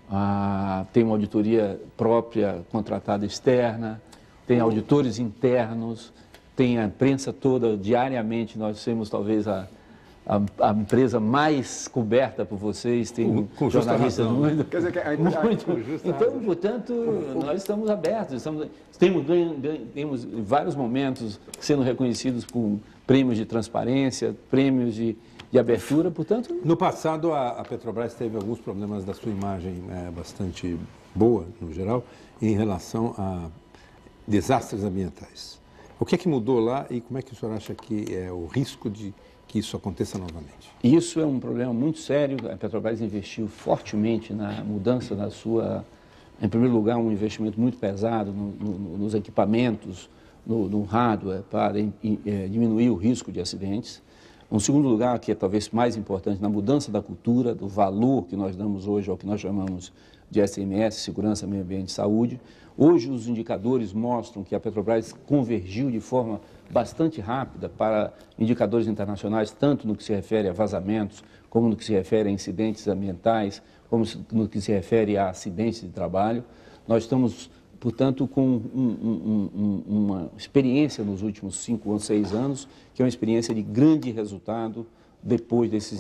a, tem uma auditoria própria contratada externa, tem auditores internos, tem a imprensa toda, diariamente, nós temos talvez a, a, a empresa mais coberta por vocês, tem com, com jornalistas muito... Quer dizer, que a, muito a, então, razão. portanto, nós estamos abertos, estamos, temos, temos em vários momentos sendo reconhecidos com prêmios de transparência, prêmios de, de abertura, portanto... No passado, a, a Petrobras teve alguns problemas da sua imagem é, bastante boa, no geral, em relação a desastres ambientais. O que é que mudou lá e como é que o senhor acha que é o risco de que isso aconteça novamente? Isso é um problema muito sério. A Petrobras investiu fortemente na mudança da sua... Em primeiro lugar, um investimento muito pesado no, no, nos equipamentos, no, no hardware, para in, in, eh, diminuir o risco de acidentes. Um segundo lugar, que é talvez mais importante, na mudança da cultura, do valor que nós damos hoje ao que nós chamamos de S M S, Segurança, Meio Ambiente e Saúde. Hoje os indicadores mostram que a Petrobras convergiu de forma bastante rápida para indicadores internacionais, tanto no que se refere a vazamentos, como no que se refere a incidentes ambientais, como no que se refere a acidentes de trabalho. Nós estamos, portanto, com um, um, um, uma experiência nos últimos cinco ou seis anos, que é uma experiência de grande resultado depois desses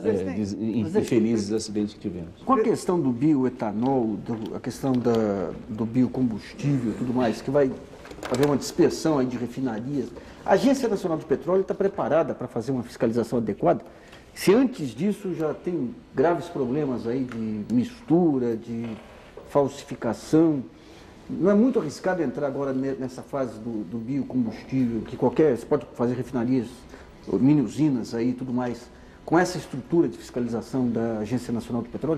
é, infelizes acidentes que tivemos. Com a questão do bioetanol, do, a questão da, do biocombustível e tudo mais, que vai haver uma dispersão aí de refinarias, a Agência Nacional do Petróleo está preparada para fazer uma fiscalização adequada? Se antes disso já tem graves problemas aí de mistura, de falsificação, não é muito arriscado entrar agora nessa fase do, do biocombustível, que qualquer, você pode fazer refinarias, mini usinas aí e tudo mais, com essa estrutura de fiscalização da Agência Nacional do Petróleo?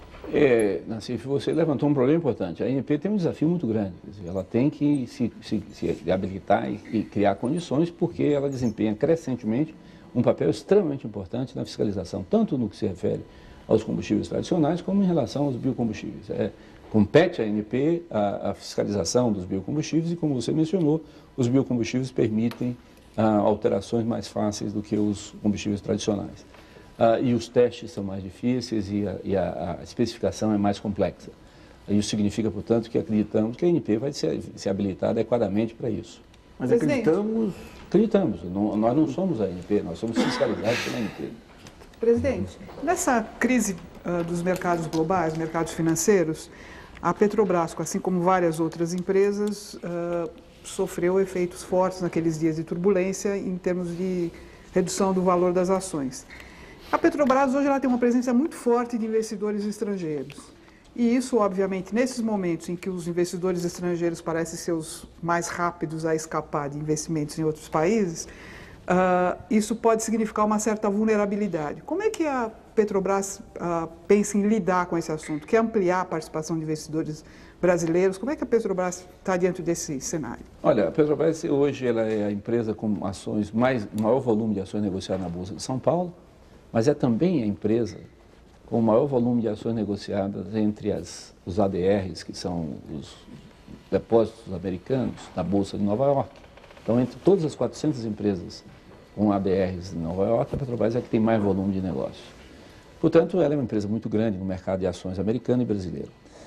É, Nassif, você levantou um problema importante. A A N P tem um desafio muito grande. Quer dizer, ela tem que se, se, se habilitar e, e criar condições, porque ela desempenha crescentemente um papel extremamente importante na fiscalização, tanto no que se refere aos combustíveis tradicionais, como em relação aos biocombustíveis. É, compete à A N P a, a fiscalização dos biocombustíveis e, como você mencionou, os biocombustíveis permitem ah, alterações mais fáceis do que os combustíveis tradicionais. Ah, e os testes são mais difíceis e, a, e a, a especificação é mais complexa. Isso significa, portanto, que acreditamos que a A N P vai se, se habilitar adequadamente para isso. Mas acreditamos... Acreditamos. Não, nós não somos a A N P, nós somos fiscalizados pela A N P. Presidente, nessa crise uh, dos mercados globais, mercados financeiros, a Petrobras, assim como várias outras empresas, uh, sofreu efeitos fortes naqueles dias de turbulência em termos de redução do valor das ações. A Petrobras hoje ela tem uma presença muito forte de investidores estrangeiros. E isso, obviamente, nesses momentos em que os investidores estrangeiros parecem ser os mais rápidos a escapar de investimentos em outros países, uh, isso pode significar uma certa vulnerabilidade. Como é que a Petrobras uh, pensa em lidar com esse assunto? Quer ampliar a participação de investidores brasileiros? Como é que a Petrobras está diante desse cenário? Olha, a Petrobras hoje ela é a empresa com ações mais, maior volume de ações negociadas na Bolsa de São Paulo, mas é também a empresa com o maior volume de ações negociadas entre as, os A D Rs, que são os depósitos americanos, na Bolsa de Nova York. Então, entre todas as quatrocentas empresas com A D Rs de Nova York, a Petrobras é a que tem mais volume de negócio. Portanto, ela é uma empresa muito grande no mercado de ações americano e brasileiro.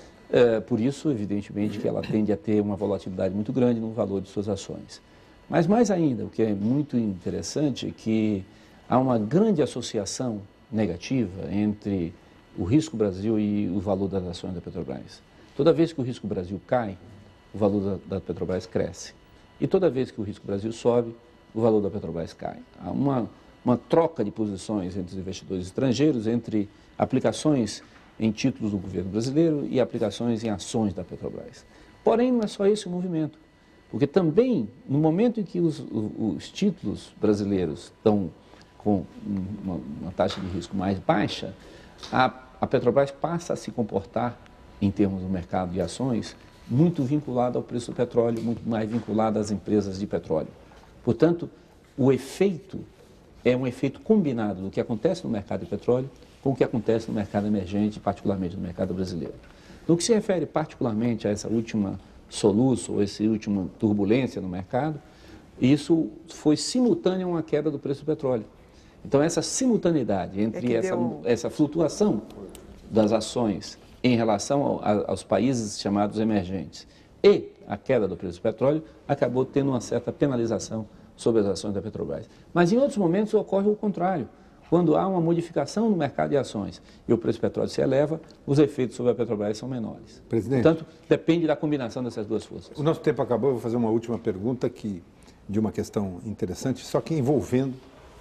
É, por isso, evidentemente, que ela tende a ter uma volatilidade muito grande no valor de suas ações. Mas, mais ainda, o que é muito interessante é que há uma grande associação negativa entre o risco Brasil e o valor das ações da Petrobras. Toda vez que o risco Brasil cai, o valor da, da Petrobras cresce. E toda vez que o risco Brasil sobe, o valor da Petrobras cai. Há uma, uma troca de posições entre os investidores estrangeiros, entre aplicações em títulos do governo brasileiro e aplicações em ações da Petrobras. Porém, não é só esse o movimento, porque também, no momento em que os, os, os títulos brasileiros estão com uma, uma taxa de risco mais baixa, a, a Petrobras passa a se comportar, em termos do mercado de ações, muito vinculada ao preço do petróleo, muito mais vinculada às empresas de petróleo. Portanto, o efeito é um efeito combinado do que acontece no mercado de petróleo com o que acontece no mercado emergente, particularmente no mercado brasileiro. No que se refere particularmente a essa última soluço, ou essa última turbulência no mercado, isso foi simultâneo a uma queda do preço do petróleo. Então, essa simultaneidade entre é essa, deu... essa flutuação das ações em relação ao, a, aos países chamados emergentes e a queda do preço do petróleo acabou tendo uma certa penalização sobre as ações da Petrobras. Mas, em outros momentos, ocorre o contrário. Quando há uma modificação no mercado de ações e o preço do petróleo se eleva, os efeitos sobre a Petrobras são menores. Presidente, portanto, depende da combinação dessas duas forças. O nosso tempo acabou, eu vou fazer uma última pergunta que, de uma questão interessante, só que envolvendo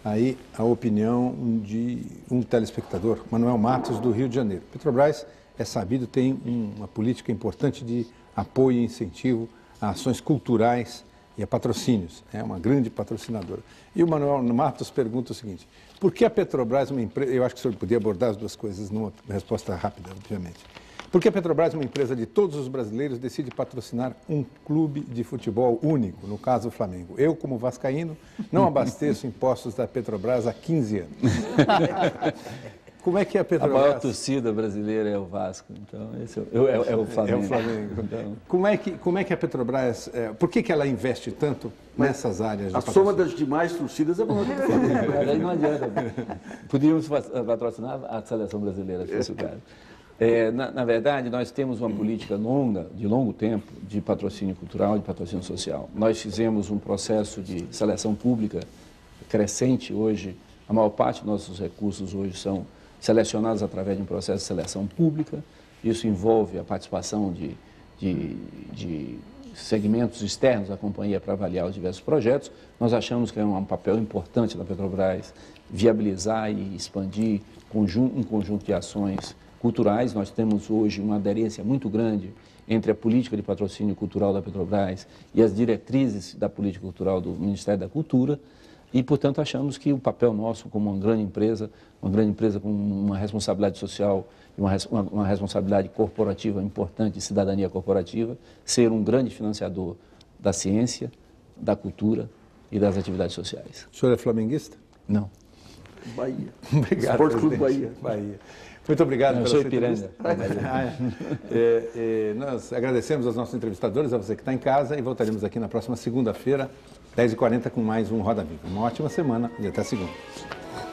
aí a opinião de um telespectador, Manuel Matos, do Rio de Janeiro. Petrobras, é sabido, tem uma política importante de apoio e incentivo a ações culturais e a patrocínios. É uma grande patrocinadora. E o Manuel Matos pergunta o seguinte: por que a Petrobras, uma empresa, eu acho que o senhor podia abordar as duas coisas numa resposta rápida, obviamente. Por que a Petrobras, uma empresa de todos os brasileiros, decide patrocinar um clube de futebol único, no caso o Flamengo? Eu, como vascaíno, não abasteço impostos da Petrobras há quinze anos. Como é que a Petrobras... A maior torcida brasileira é o Vasco, então esse é, é, é o Flamengo. É o Flamengo. Então... Como, é que, como é que a Petrobras... É, por que, que ela investe tanto nessas áreas de A soma das demais torcidas é maior do que o Flamengo. Aí não adianta. Podíamos patrocinar a seleção brasileira, se fosse o caso. É, na, na verdade, nós temos uma política longa, de longo tempo, de patrocínio cultural e de patrocínio social. Nós fizemos um processo de seleção pública crescente hoje. A maior parte dos nossos recursos hoje são selecionados através de um processo de seleção pública. Isso envolve a participação de, de, de segmentos externos da companhia para avaliar os diversos projetos. Nós achamos que é um papel importante da Petrobras viabilizar e expandir um conjunto de ações culturais. Nós temos hoje uma aderência muito grande entre a política de patrocínio cultural da Petrobras e as diretrizes da política cultural do Ministério da Cultura e, portanto, achamos que o papel nosso como uma grande empresa, uma grande empresa com uma responsabilidade social e uma, uma, uma responsabilidade corporativa importante, de cidadania corporativa, ser um grande financiador da ciência, da cultura e das atividades sociais. O senhor é flamenguista? Não. Bahia. Obrigado, Esporte Clube Bahia. Bahia. Muito obrigado pela sua entrevista. é, é, nós agradecemos aos nossos entrevistadores, a você que está em casa, e voltaremos aqui na próxima segunda-feira, dez e quarenta, com mais um Roda Viva. Uma ótima semana e até segunda.